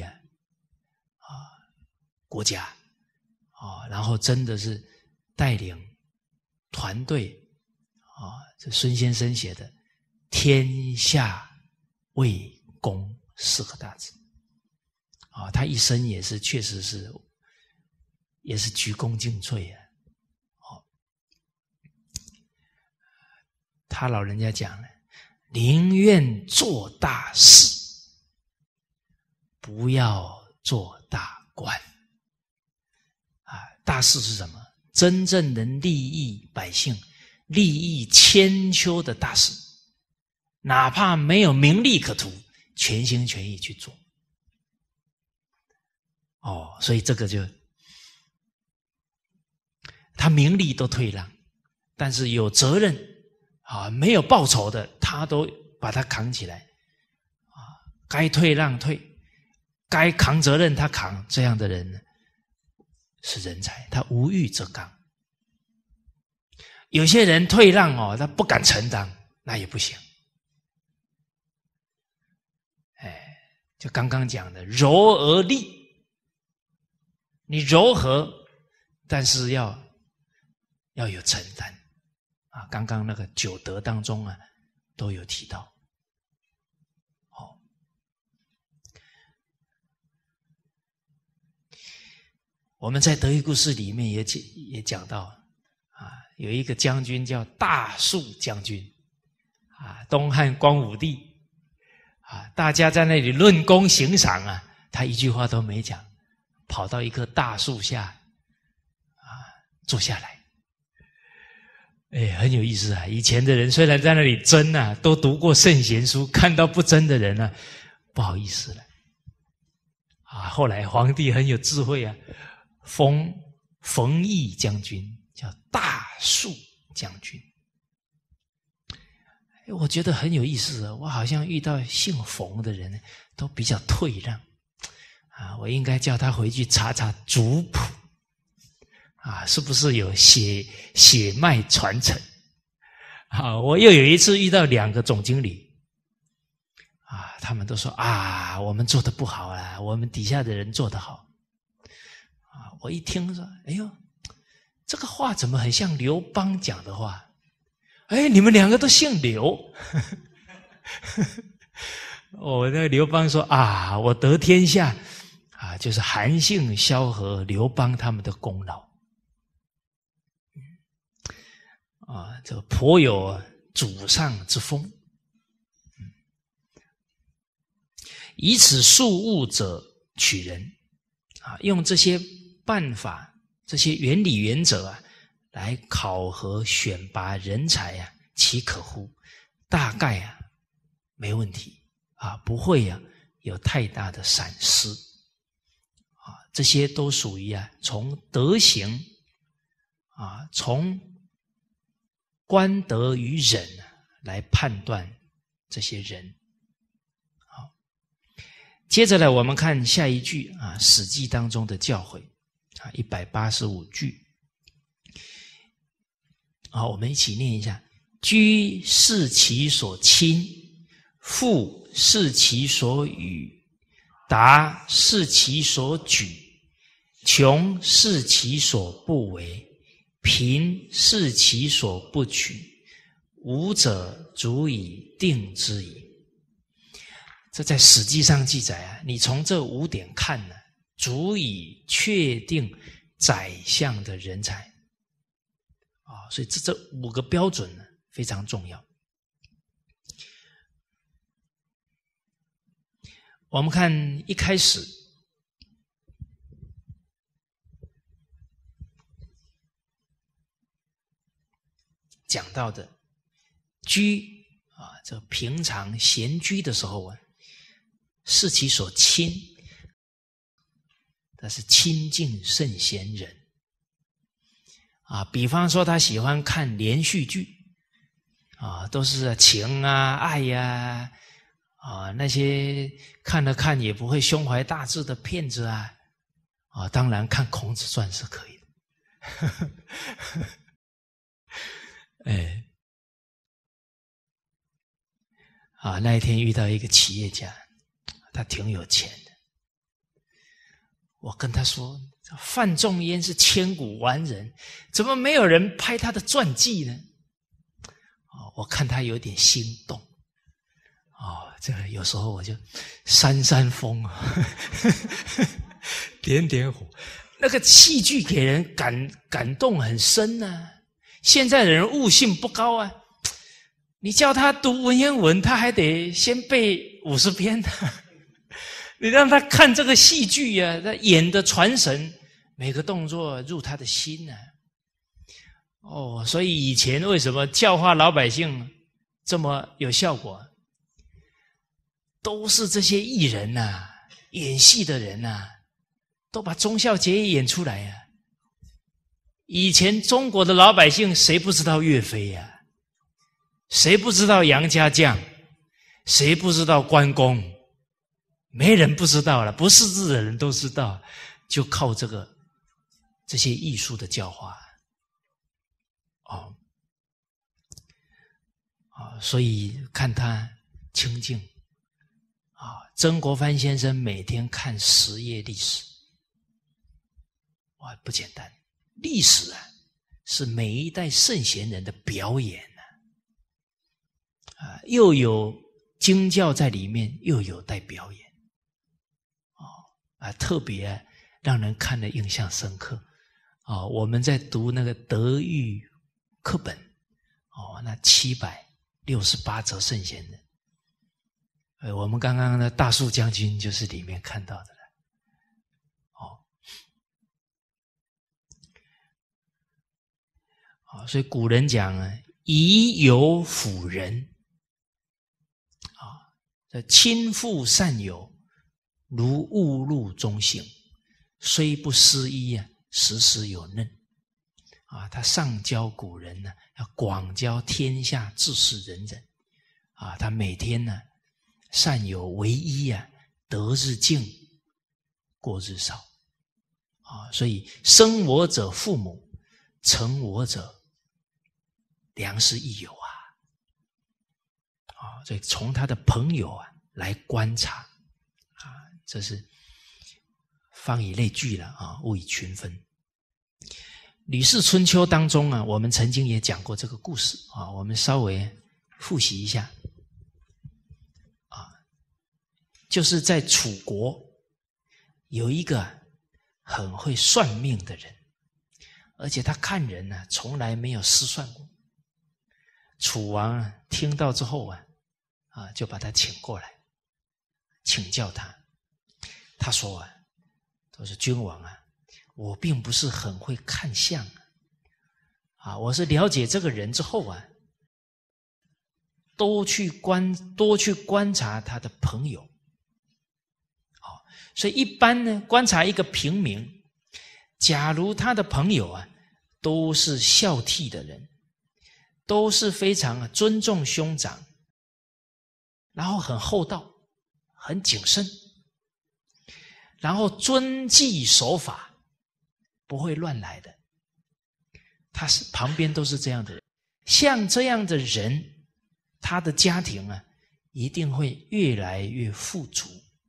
国家然后真的是带领团队这孙先生写的天下为公4个大字他一生也是确实是也是鞠躬尽瘁他老人家讲了，宁愿做大事，不要做大官大事是什么？真正能利益百姓、利益千秋的大事，哪怕没有名利可图，全心全意去做所以这个就他名利都退让，但是有责任没有报酬的他都把他扛起来该退让退，该扛责任他扛，这样的人呢是人才，他无欲则刚。有些人退让他不敢承担，那也不行就刚刚讲的柔而利，你柔和但是要有承担刚刚那个9德当中都有提到我们在德育故事里面也讲到有一个将军叫大树将军东汉光武帝大家在那里论功行赏他一句话都没讲，跑到一棵大树下坐下来很有意思以前的人虽然在那里争都读过圣贤书，看到不争的人不好意思了后来皇帝很有智慧封冯异将军叫大树将军我觉得很有意思我好像遇到姓冯的人都比较退让我应该叫他回去查查族谱是不是有血脉传承我又有一次遇到2个总经理他们都说我们做得不好我们底下的人做得好我一听说哎呦这个话怎么很像刘邦讲的话你们2个都姓刘那个刘邦说我得天下就是韩信、萧何、刘邦他们的功劳这个颇有祖上之风以此述物者取人用这些办法这些原理原则来考核选拔人才岂可乎？大概没问题不会有太大的闪失这些都属于从德行从观德于人来判断这些人接着呢，我们看下一句啊，《史记》当中的教诲啊，185句。好，我们一起念一下：居视其所亲，富视其所与，达视其所举，穷视其所不为，贫视其所不取，无者足以定之矣。这在《史记》上记载啊，你从这5点看呢，足以确定宰相的人才啊。所以这5个标准呢非常重要。我们看一开始讲到的居啊，这平常闲居的时候啊，视其所亲，他是亲近圣贤人啊。比方说他喜欢看连续剧啊，都是情啊、爱呀啊，那些看了看也不会胸怀大志的骗子啊，当然看《孔子传》是可以的。哎，那一天遇到一个企业家，他挺有钱的。我跟他说，范仲淹是千古完人，怎么没有人拍他的传记呢？我看他有点心动。这个有时候我就扇风点点火。那个戏剧给人感动很深啊。现在的人悟性不高啊，你叫他读文言文，他还得先背50篇你让他看这个戏剧啊，他演的传神，每个动作入他的心啊。所以以前为什么教化老百姓这么有效果？都是这些艺人啊，演戏的人啊，都把忠孝节义演出来啊。以前中国的老百姓谁不知道岳飞啊？谁不知道杨家将？谁不知道关公？没人不知道了，不识字的人都知道，就靠这些艺术的教化。所以看他清净曾国藩先生每天看10页历史，不简单。历史啊，是每一代圣贤人的表演又有经教在里面，又有带表演特别让人看了印象深刻我们在读那个德育课本那768则圣贤人。我们刚刚的大树将军就是里面看到的了。所以古人讲以友辅仁亲附善友，如误入中行，虽不思议时时有嫩他上教古人呢，要广教天下治世仁人他每天呢善有为一得日进，过日少所以生我者父母，成我者良师益友所以从他的朋友来观察这是方以类聚了物以群分。吕氏春秋当中我们曾经也讲过这个故事我们稍微复习一下就是在楚国有一个很会算命的人，而且他看人从来没有失算过。楚王听到之后就把他请过来请教他。他说君王我并不是很会看相我是了解这个人之后多去观察他的朋友所以一般呢，观察一个平民，假如他的朋友都是孝悌的人，都是非常尊重兄长，然后很厚道，很谨慎然后遵纪守法，不会乱来的。他是旁边都是这样的人，像这样的人，他的家庭啊，一定会越来越富足。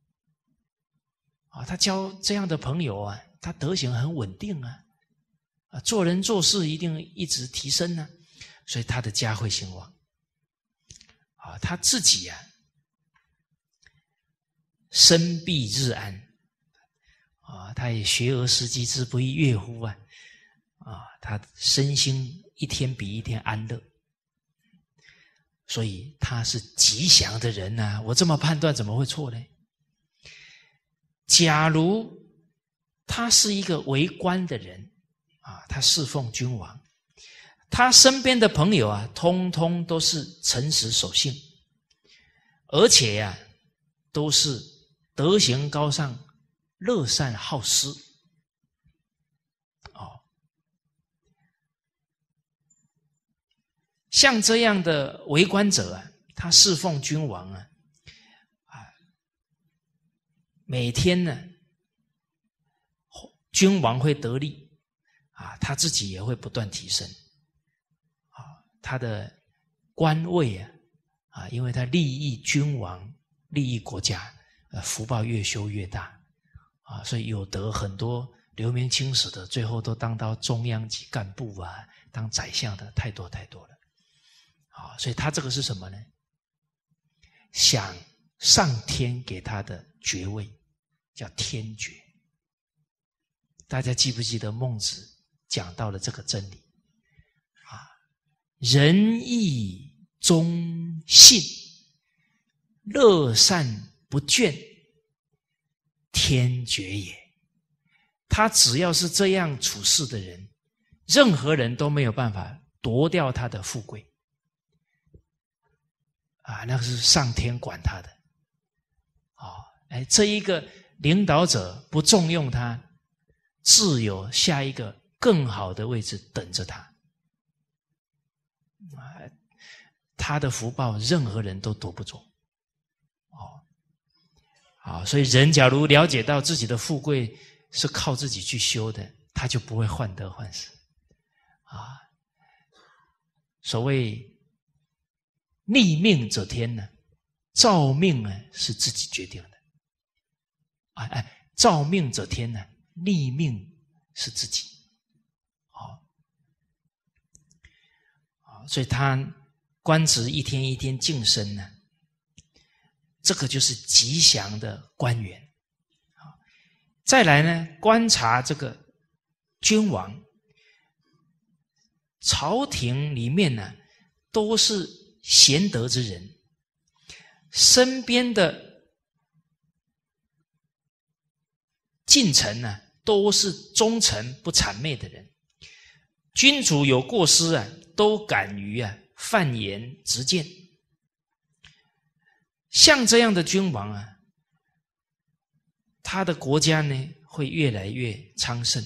他交这样的朋友啊，他德行很稳定啊，做人做事一定一直提升啊，所以他的家会兴旺。他自己啊，身必日安。他也学而时习之，不亦乐乎啊！他身心一天比一天安乐，所以他是吉祥的人啊！我这么判断怎么会错呢？假如他是一个为官的人他侍奉君王，他身边的朋友啊，通通都是诚实守信，而且都是德行高尚、乐善好施。像这样的为官者啊，他侍奉君王每天呢，君王会得利他自己也会不断提升他的官位因为他利益君王、利益国家，福报越修越大所以有得很多留名青史的，最后都当到中央级干部当宰相的太多太多了所以他这个是什么呢？想上天给他的爵位叫天爵。大家记不记得孟子讲到了这个真理仁义忠信，乐善不倦，天爵也。他只要是这样处事的人，任何人都没有办法夺掉他的富贵那是上天管他的这一个领导者不重用他，自有下一个更好的位置等着他他的福报任何人都夺不走所以人假如了解到自己的富贵是靠自己去修的，他就不会患得患失所谓逆命者天呢，造命呢是自己决定的造命者天呢，逆命是自己所以他官职一天一天晋升呢，这个就是吉祥的官员再来呢，观察这个君王，朝廷里面呢都是贤德之人，身边的近臣呢都是忠诚不谄媚的人，君主有过失都敢于犯言直谏。像这样的君王他的国家呢会越来越昌盛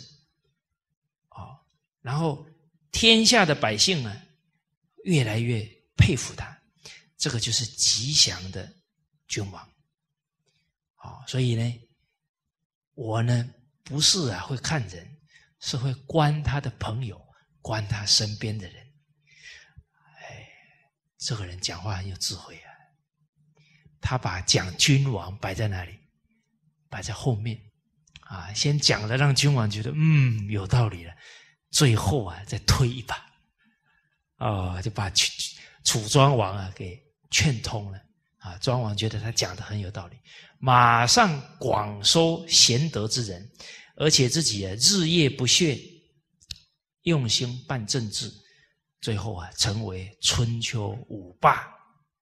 然后天下的百姓越来越佩服他，这个就是吉祥的君王所以呢，我呢不是会看人，是会观他的朋友，观他身边的人。这个人讲话很有智慧他把讲君王摆在哪里？摆在后面先讲了让君王觉得有道理了，最后再推一把就把楚庄王给劝通了庄王觉得他讲的很有道理，马上广收贤德之人，而且自己日夜不懈用心办政治，最后成为春秋五霸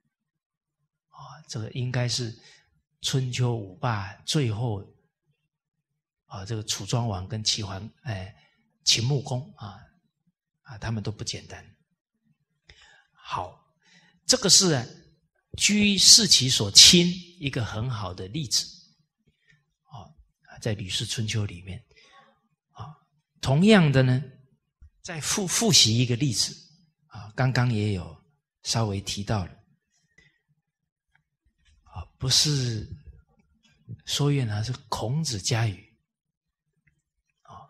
这个应该是春秋五霸最后这个楚庄王跟秦穆公他们都不简单。好，这个是居士其所亲一个很好的例子在《吕氏春秋》里面同样的呢，再复习一个例子刚刚也有稍微提到了不是说愿啊是孔子家语啊。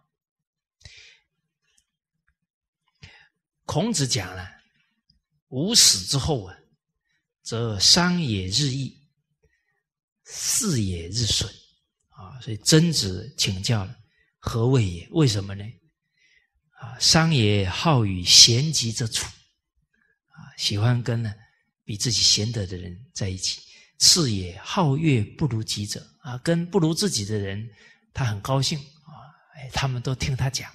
孔子讲了，吾死之后啊，则商也日益，事也日损啊。所以曾子请教了，何谓也？为什么呢？啊，商也好与贤吉者处啊，喜欢跟呢比自己贤德的人在一起。次也好悦不如己者啊，跟不如自己的人他很高兴啊，他们都听他讲。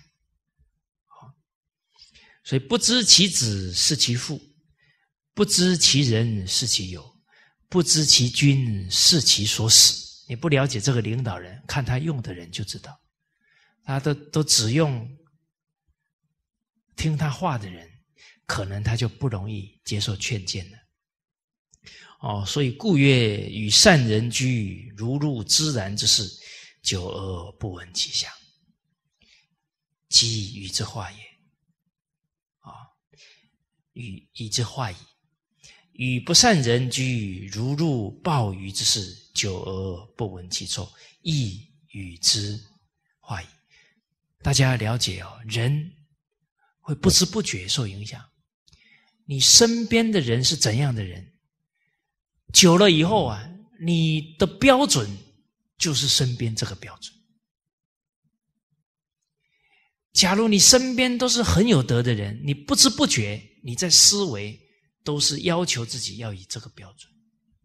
所以不知其子是其父，不知其人是其友，不知其君是其所使。你不了解这个领导人，看他用的人就知道，他都只用听他话的人，可能他就不容易接受劝谏了。所以故曰：与善人居，如入芝然之室，久而不闻其香，即与之化也。与之化矣。与不善人居，如入鲍鱼之室，久而不闻其臭，亦与之化矣。大家了解人会不知不觉受影响。你身边的人是怎样的人，久了以后啊，你的标准就是身边这个标准。假如你身边都是很有德的人，你不知不觉你在思维都是要求自己要以这个标准。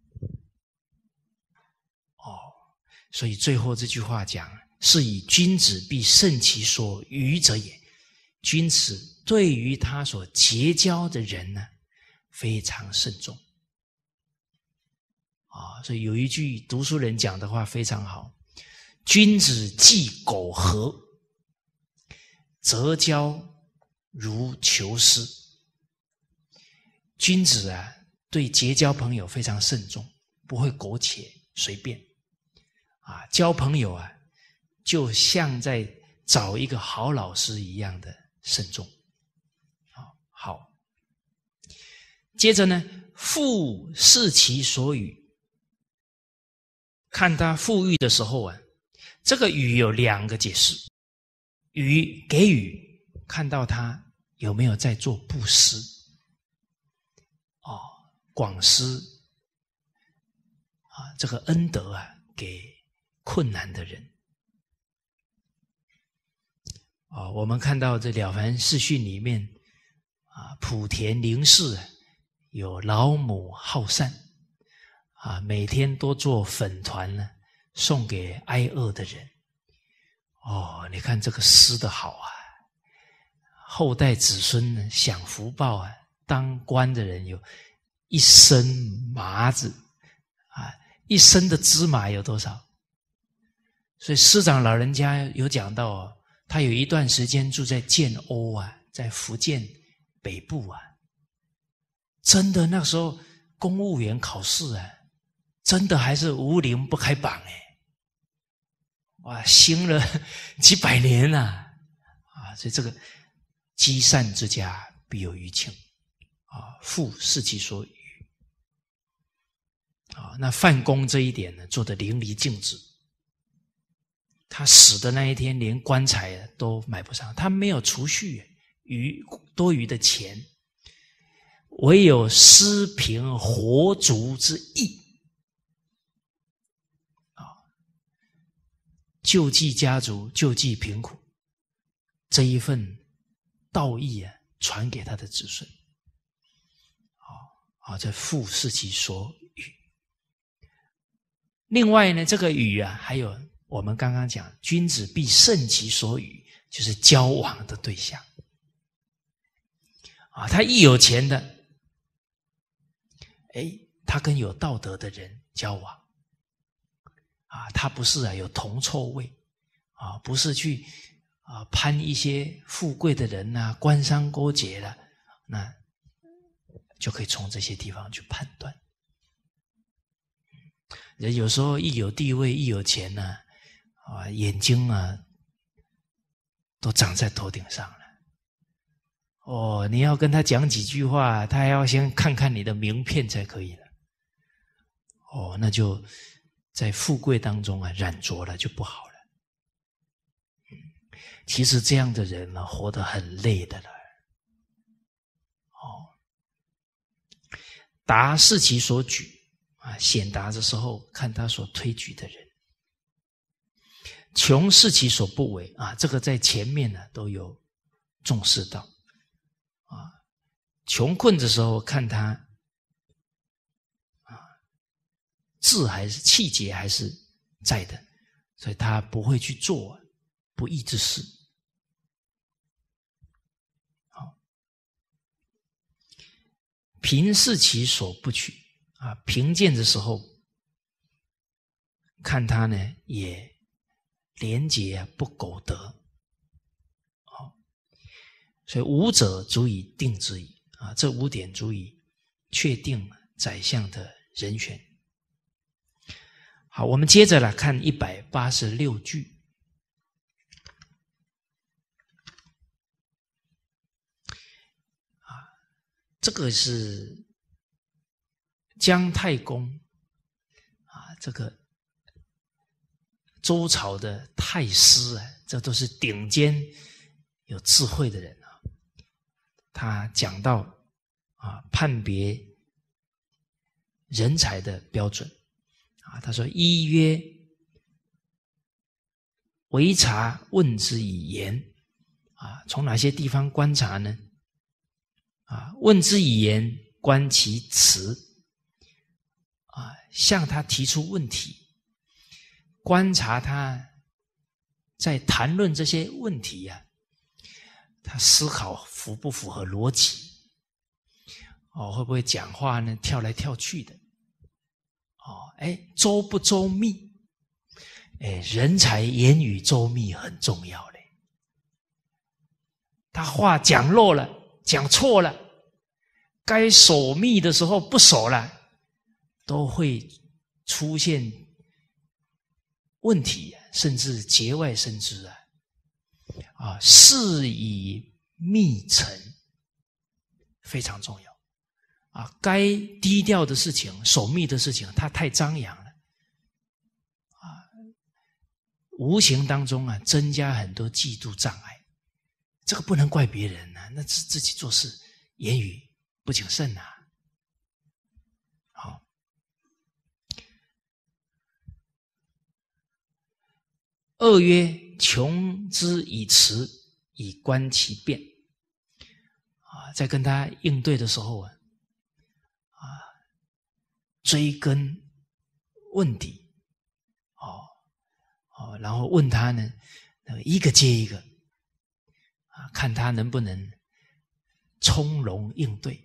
所以最后这句话讲，是以君子必慎其所与者也。君子对于他所结交的人呢，非常慎重。所以有一句读书人讲的话非常好，君子忌苟合，择交如求师。君子啊，对结交朋友非常慎重，不会苟且随便交朋友啊，就像在找一个好老师一样的慎重。好，接着呢，富视其所与。看他富裕的时候啊，这个予有两个解释。予给予，看到他有没有在做布施广施这个恩德啊，给困难的人。我们看到这《了凡四训》里面莆田林氏有老母好善每天都做粉团呢，送给挨饿的人。你看这个施的好后代子孙呢享福报当官的人有一身麻子一身的芝麻有多少？所以师长老人家有讲到他有一段时间住在建瓯在福建北部真的那时候公务员考试真的还是无陵不开榜兴了几百年所以这个积善之家必有余庆富视其所与那范公这一点呢做得淋漓尽致。他死的那一天连棺材都买不上，他没有储蓄多余的钱，唯有施贫活族之义救济家族，救济贫苦，这一份道义传给他的子孙。这富视其所与。另外呢，这个与还有我们刚刚讲，君子必慎其所与，就是交往的对象。他一有钱的，他跟有道德的人交往。他不是有铜臭味不是去攀一些富贵的人官商勾结了，那就可以从这些地方去判断。人有时候一有地位一有钱眼睛都长在头顶上了。你要跟他讲几句话，他还要先看看你的名片才可以了。那就在富贵当中染着了就不好了。其实这样的人活得很累的了。达是其所举显达的时候看他所推举的人，穷是其所不为这个在前面都有重视到穷困的时候看他志还是气节还是在的，所以他不会去做不义之事。贫是其所不取贫贱的时候看他呢也廉洁不苟得。所以五者足以定之矣这5点足以确定宰相的人选。好，我们接着来看186句。这个是姜太公这个周朝的太师这都是顶尖有智慧的人他讲到判别人才的标准他说：一曰为察问之以言从哪些地方观察呢？问之以言，观其辞向他提出问题，观察他在谈论这些问题他思考符不符合逻辑会不会讲话呢跳来跳去的周不周密人才言语周密很重要嘞。他话讲漏了讲错了，该守密的时候不守了，都会出现问题甚至节外生枝事以密陈非常重要该低调的事情守密的事情它太张扬了无形当中增加很多嫉妒障碍。这个不能怪别人那是自己做事言语不谨慎好，二曰穷之以辞，以观其变在跟他应对的时候追根问底然后问他呢一个接一个看他能不能从容应对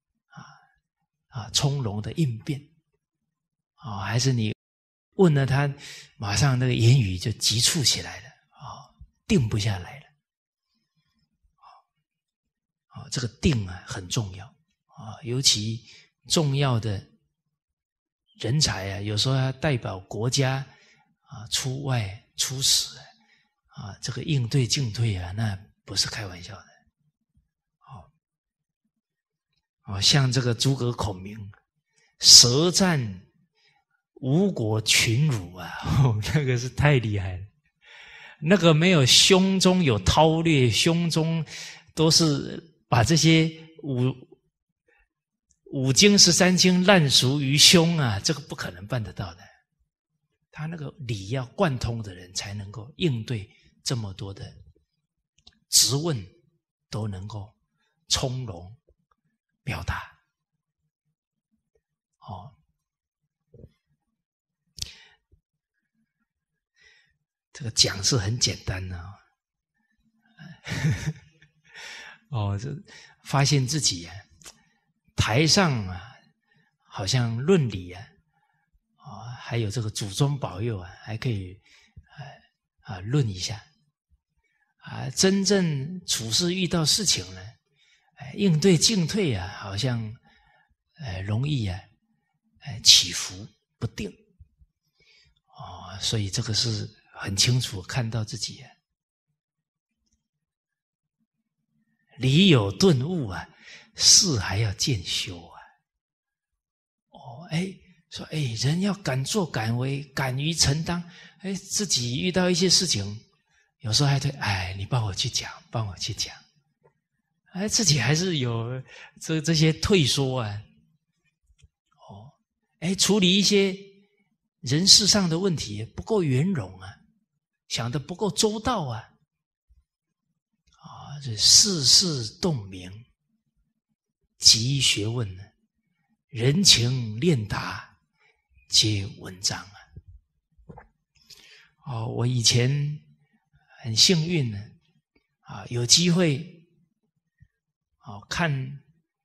从容的应变还是你问了他马上那个言语就急促起来了定不下来了这个定很重要尤其重要的人才有时候要代表国家出外出使这个应对进退那不是开玩笑的像这个诸葛孔明舌战吴国群儒那个是太厉害了。那个没有胸中有韬略，胸中都是把这些五经13经烂熟于胸这个不可能办得到的。他那个理要贯通的人才能够应对这么多的质问，都能够从容表达这个讲是很简单的这发现自己台上好像论理还有这个祖宗保佑还可以论一下真正处事遇到事情呢应对进退好像容易起伏不定所以这个是很清楚看到自己理有顿悟事还要渐修说人要敢作敢为，敢于承担。自己遇到一些事情，有时候还对你帮我去讲，帮我去讲。自己还是有这些退缩啊。处理一些人事上的问题不够圆融啊，想得不够周到啊。这世事洞明，极学问呢，人情练达，皆文章啊。我以前很幸运呢，有机会看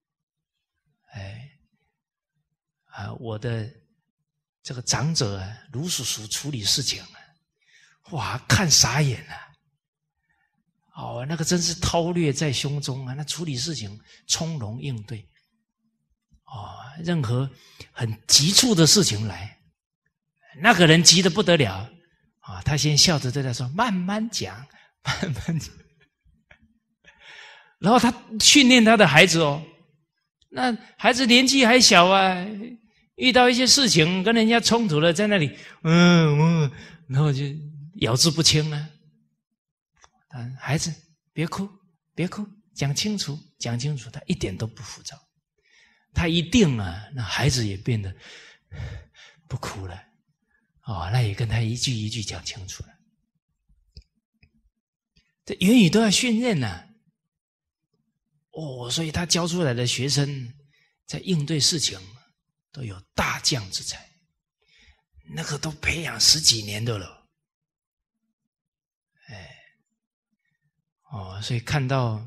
我的这个长者卢叔叔处理事情哇，看傻眼了。那个真是韬略在胸中啊！那处理事情从容应对。任何很急促的事情来，那个人急得不得了他先笑着对他说：“慢慢讲，慢慢讲。”然后他训练他的孩子那孩子年纪还小啊，遇到一些事情跟人家冲突了，在那里然后就咬字不清啊。孩子别哭，别哭，讲清楚，讲清楚。他一点都不浮躁，他一定那孩子也变得不哭了那也跟他一句一句讲清楚了。这言语都要训练所以他教出来的学生在应对事情都有大将之才，那个都培养10几年的了。所以看到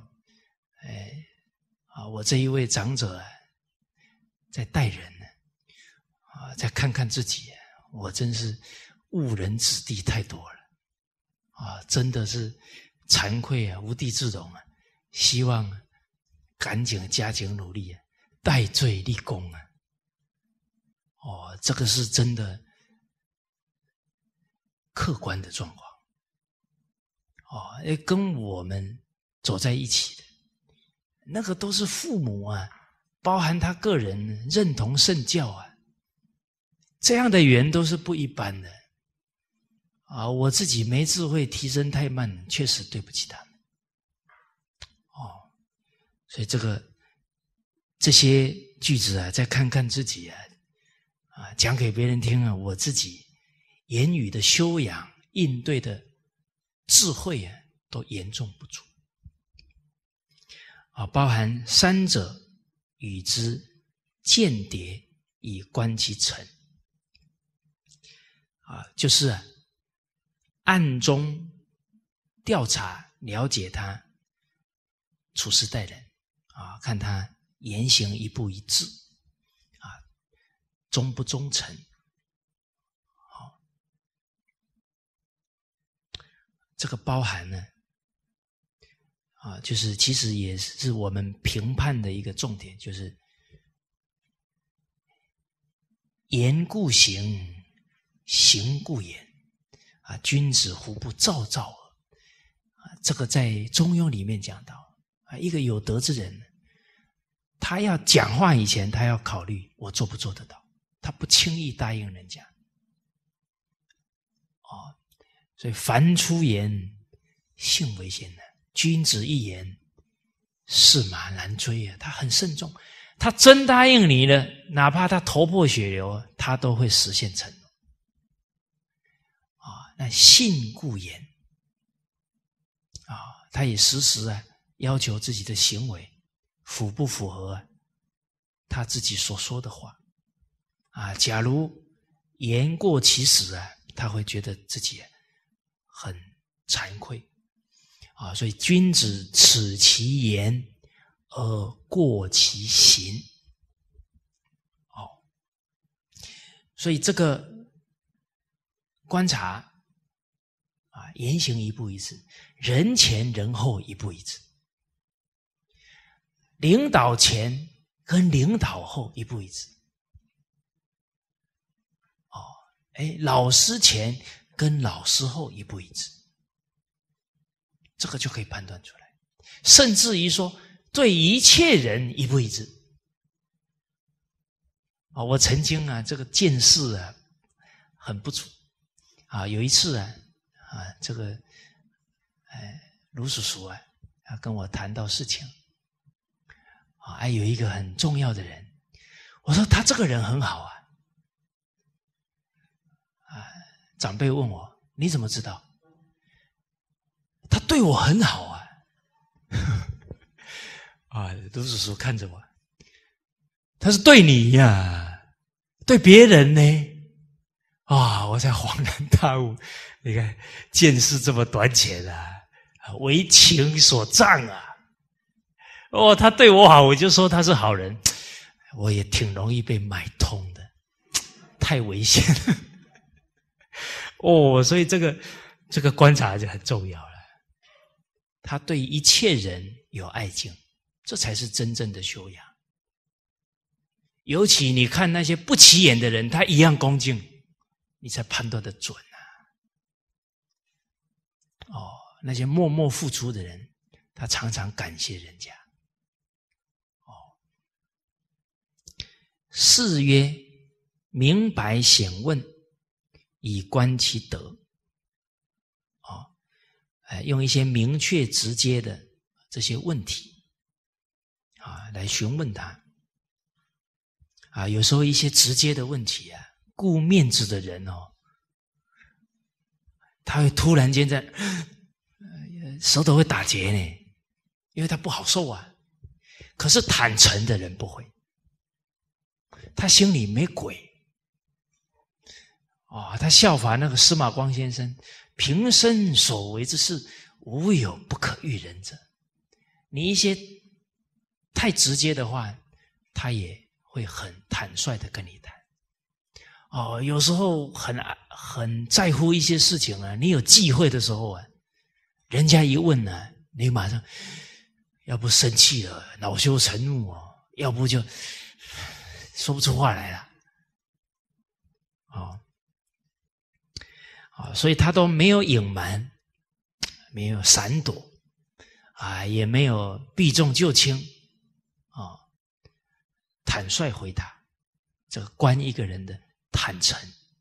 我这一位长者在带人再看看自己，我真是误人子弟太多了真的是惭愧无地自容希望赶紧加紧努力戴罪立功这个是真的客观的状况跟我们走在一起的那个都是父母包含他个人认同圣教这样的缘都是不一般的我自己没智慧，提升太慢，确实对不起他们所以这些句子再看看自己讲给别人听我自己言语的修养，应对的智慧都严重不足包含三者与之间谍以观其诚就是暗中调查了解他处事待人看他言行一不一致忠不忠诚这个包含呢就是其实也是我们评判的一个重点，就是言故行，行故言君子胡不躁躁这个在中庸里面讲到一个有德之人，他要讲话以前，他要考虑我做不做得到，他不轻易答应人家所以凡出言，信为先君子一言，驷马难追他很慎重，他真答应你了，哪怕他头破血流，他都会实现承诺那信故言他也时时要求自己的行为符不符合他自己所说的话假如言过其实他会觉得自己很惭愧所以君子耻其言而过其行所以这个观察言行一不一致，人前人后一不一致，领导前跟领导后一不一致老师前跟老师后一不一致，这个就可以判断出来，甚至于说对一切人一不一致我曾经这个见识很不足有一次这个卢叔叔跟我谈到事情有一个很重要的人，我说他这个人很好长辈问我你怎么知道？他对我很好卢叔叔看着我，他是对你对别人呢我才恍然大悟，你看见识这么短浅为情所障他对我好，我就说他是好人，我也挺容易被买通的，太危险了所以这个观察就很重要了。他对一切人有爱敬，这才是真正的修养。尤其你看那些不起眼的人，他一样恭敬，你才判断得准那些默默付出的人，他常常感谢人家是曰明白显问，以观其德用一些明确直接的这些问题来询问他有时候一些直接的问题顾面子的人他会突然间在舌头会打结呢，因为他不好受可是坦诚的人不会，他心里没鬼他效法那个司马光先生，平生所为之事，无有不可喻人者。你一些太直接的话，他也会很坦率的跟你谈有时候很在乎一些事情你有忌讳的时候人家一问你马上要不生气了，恼羞成怒要不就说不出话来了所以他都没有隐瞒，没有闪躲也没有避重就轻坦率回答。这个观一个人的坦诚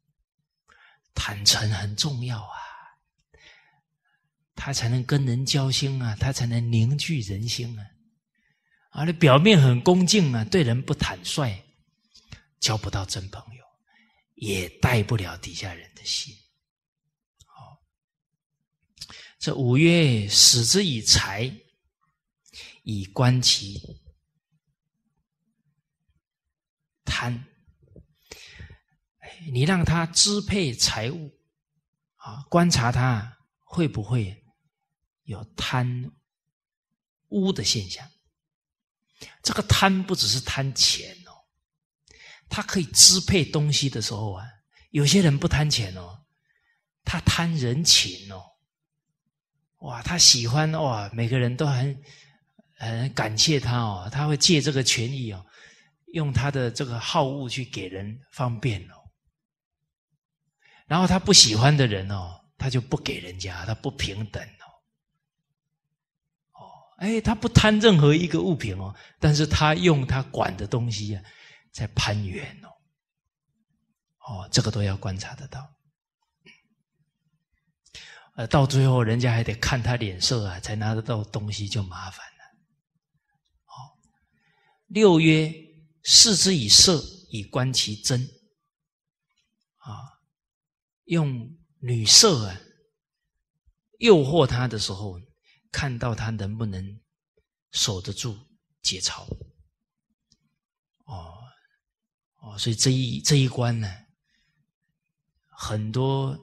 很重要他才能跟人交心他才能凝聚人心你表面很恭敬对人不坦率，交不到真朋友，也带不了底下人的心这五曰使之以财，以观其贪。你让他支配财物观察他会不会有贪污的现象。这个贪不只是贪钱他可以支配东西的时候有些人不贪钱他贪人情他喜欢每个人都很感谢他他会借这个权益用他的这个好恶去给人方便然后他不喜欢的人他就不给人家，他不平等他不贪任何一个物品但是他用他管的东西在攀援这个都要观察得到。到最后人家还得看他脸色才拿得到东西，就麻烦了。六曰视之以色，以观其真。用女色诱惑他的时候，看到他能不能守得住解嘲。所以这一关呢，很多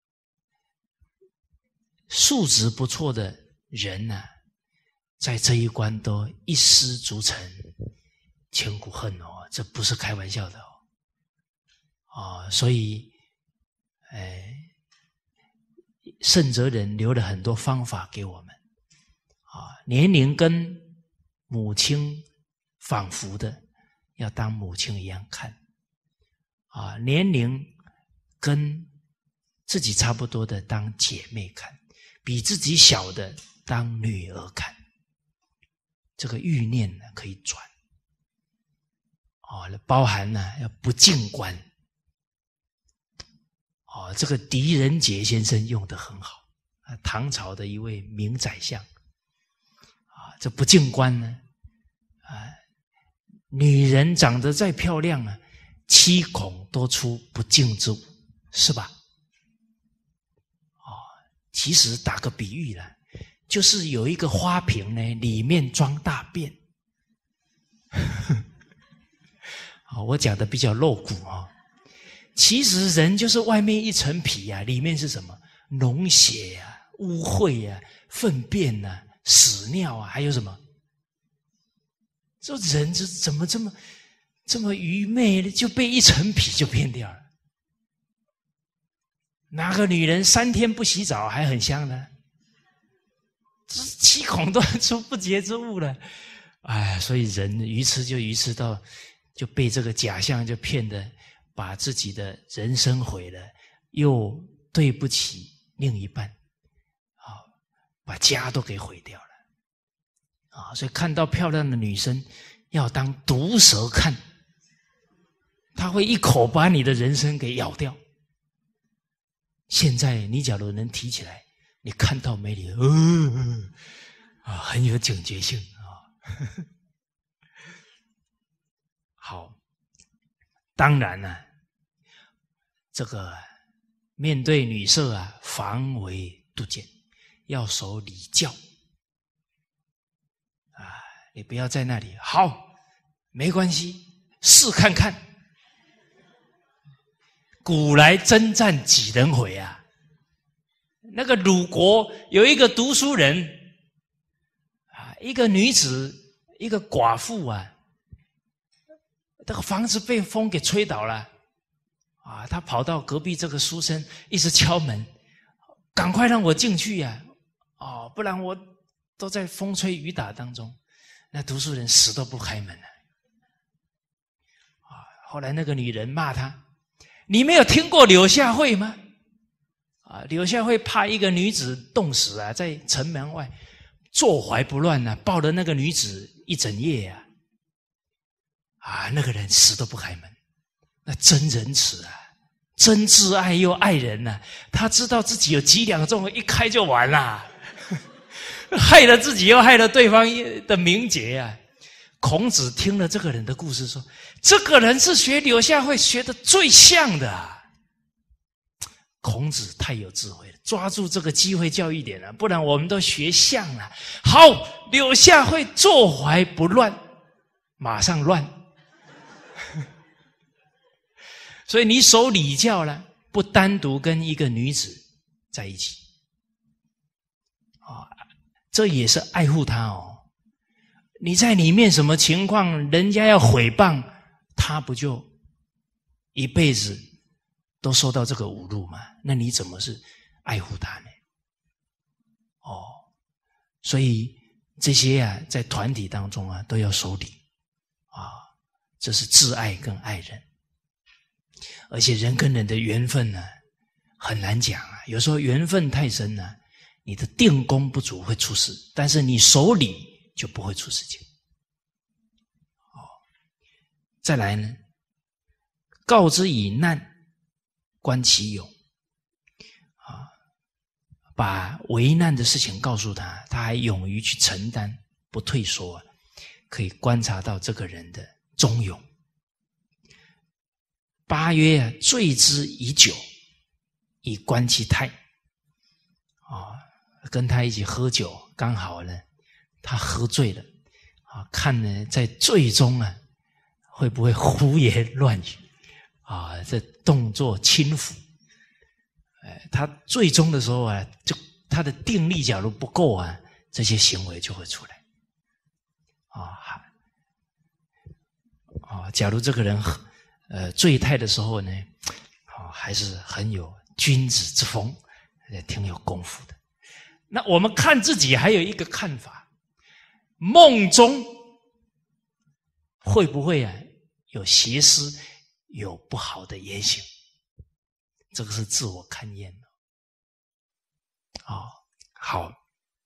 素质不错的人在这一关都一失足成千古恨这不是开玩笑的所以圣哲人留了很多方法给我们年龄跟母亲仿佛的，要当母亲一样看年龄跟自己差不多的当姐妹看，比自己小的当女儿看，这个欲念可以转包含要不净观。这个狄仁杰先生用得很好，唐朝的一位名宰相。这不净观呢，女人长得再漂亮七孔都出不净之物，是吧？其实打个比喻啦，就是有一个花瓶呢，里面装大便。我讲的比较露骨其实人就是外面一层皮里面是什么？脓血污秽粪便屎尿还有什么？这人怎么这么愚昧，就被一层皮就骗掉了？哪个女人3天不洗澡还很香呢？这七孔都出不洁之物了。所以人愚痴就愚痴到就被这个假象就骗得把自己的人生毁了，又对不起另一半，把家都给毁掉了。所以看到漂亮的女生要当毒蛇看，她会一口把你的人生给咬掉。现在你假如能提起来，你看到美女很有警觉性好，当然这个面对女色防微杜渐，要守礼教你不要在那里好没关系试看看，古来征战几人回那个鲁国有一个读书人一个女子，一个寡妇这个房子被风给吹倒了他跑到隔壁这个书生一直敲门，赶快让我进去不然我都在风吹雨打当中。那读书人死都不开门了后来那个女人骂他，你没有听过柳下惠吗？柳下惠怕一个女子冻死在城门外坐怀不乱抱了那个女子一整夜那个人死都不开门。那真仁慈真挚爱又爱人他知道自己有几两重，一开就完了害了自己又害了对方的名节孔子听了这个人的故事说，这个人是学柳下惠学的最像的孔子太有智慧了，抓住这个机会教育点不然我们都学像了。好，柳下惠坐怀不乱，马上乱所以你守礼教了，不单独跟一个女子在一起这也是爱护她你在里面什么情况，人家要诽谤他，不就一辈子都受到这个侮辱吗？那你怎么是爱护他呢？所以这些在团体当中都要守礼这是挚爱跟爱人。而且人跟人的缘分很难讲有时候缘分太深你的定功不足会出事，但是你守礼就不会出事情再来呢，告之以难，观其勇把为难的事情告诉他，他还勇于去承担，不退缩可以观察到这个人的忠勇。八曰醉之以酒，以观其态跟他一起喝酒，刚好呢他喝醉了看呢在醉中会不会胡言乱语这动作轻浮他最终的时候就他的定力假如不够这些行为就会出来假如这个人醉态的时候呢还是很有君子之风，挺有功夫的。那我们看自己还有一个看法，梦中会不会有邪思，有不好的言行，这个是自我勘验的好，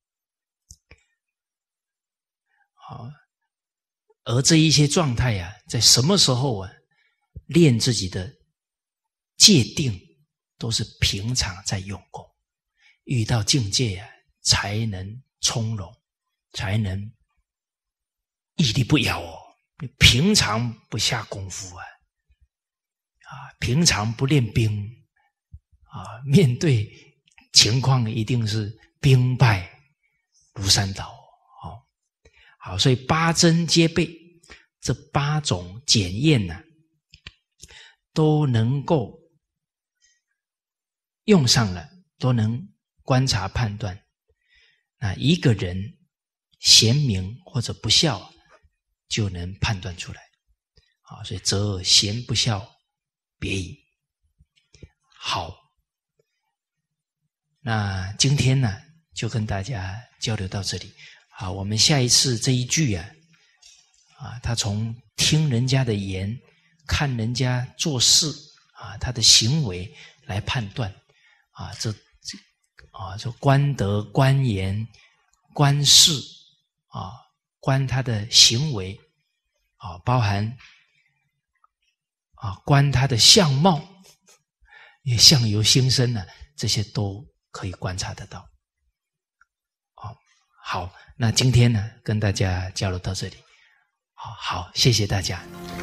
而这一些状态在什么时候啊练自己的戒定，都是平常在用功，遇到境界啊才能从容，才能屹立不摇哦。平常不下功夫啊，平常不练兵啊，面对情况一定是兵败如山倒。好，所以八珍皆备，这8种检验呢，都能够用上了，都能观察判断。那一个人贤明或者不孝，就能判断出来。所以择贤不孝别矣。好，那今天呢，就跟大家交流到这里。好，我们下一次这一句啊，他从听人家的言，看人家做事啊，他的行为来判断啊，这观德、观言、观事啊，观他的行为啊，包含观他的相貌，也相由心生呢，这些都可以观察得到。好，那今天呢，跟大家交流到这里。好，谢谢大家。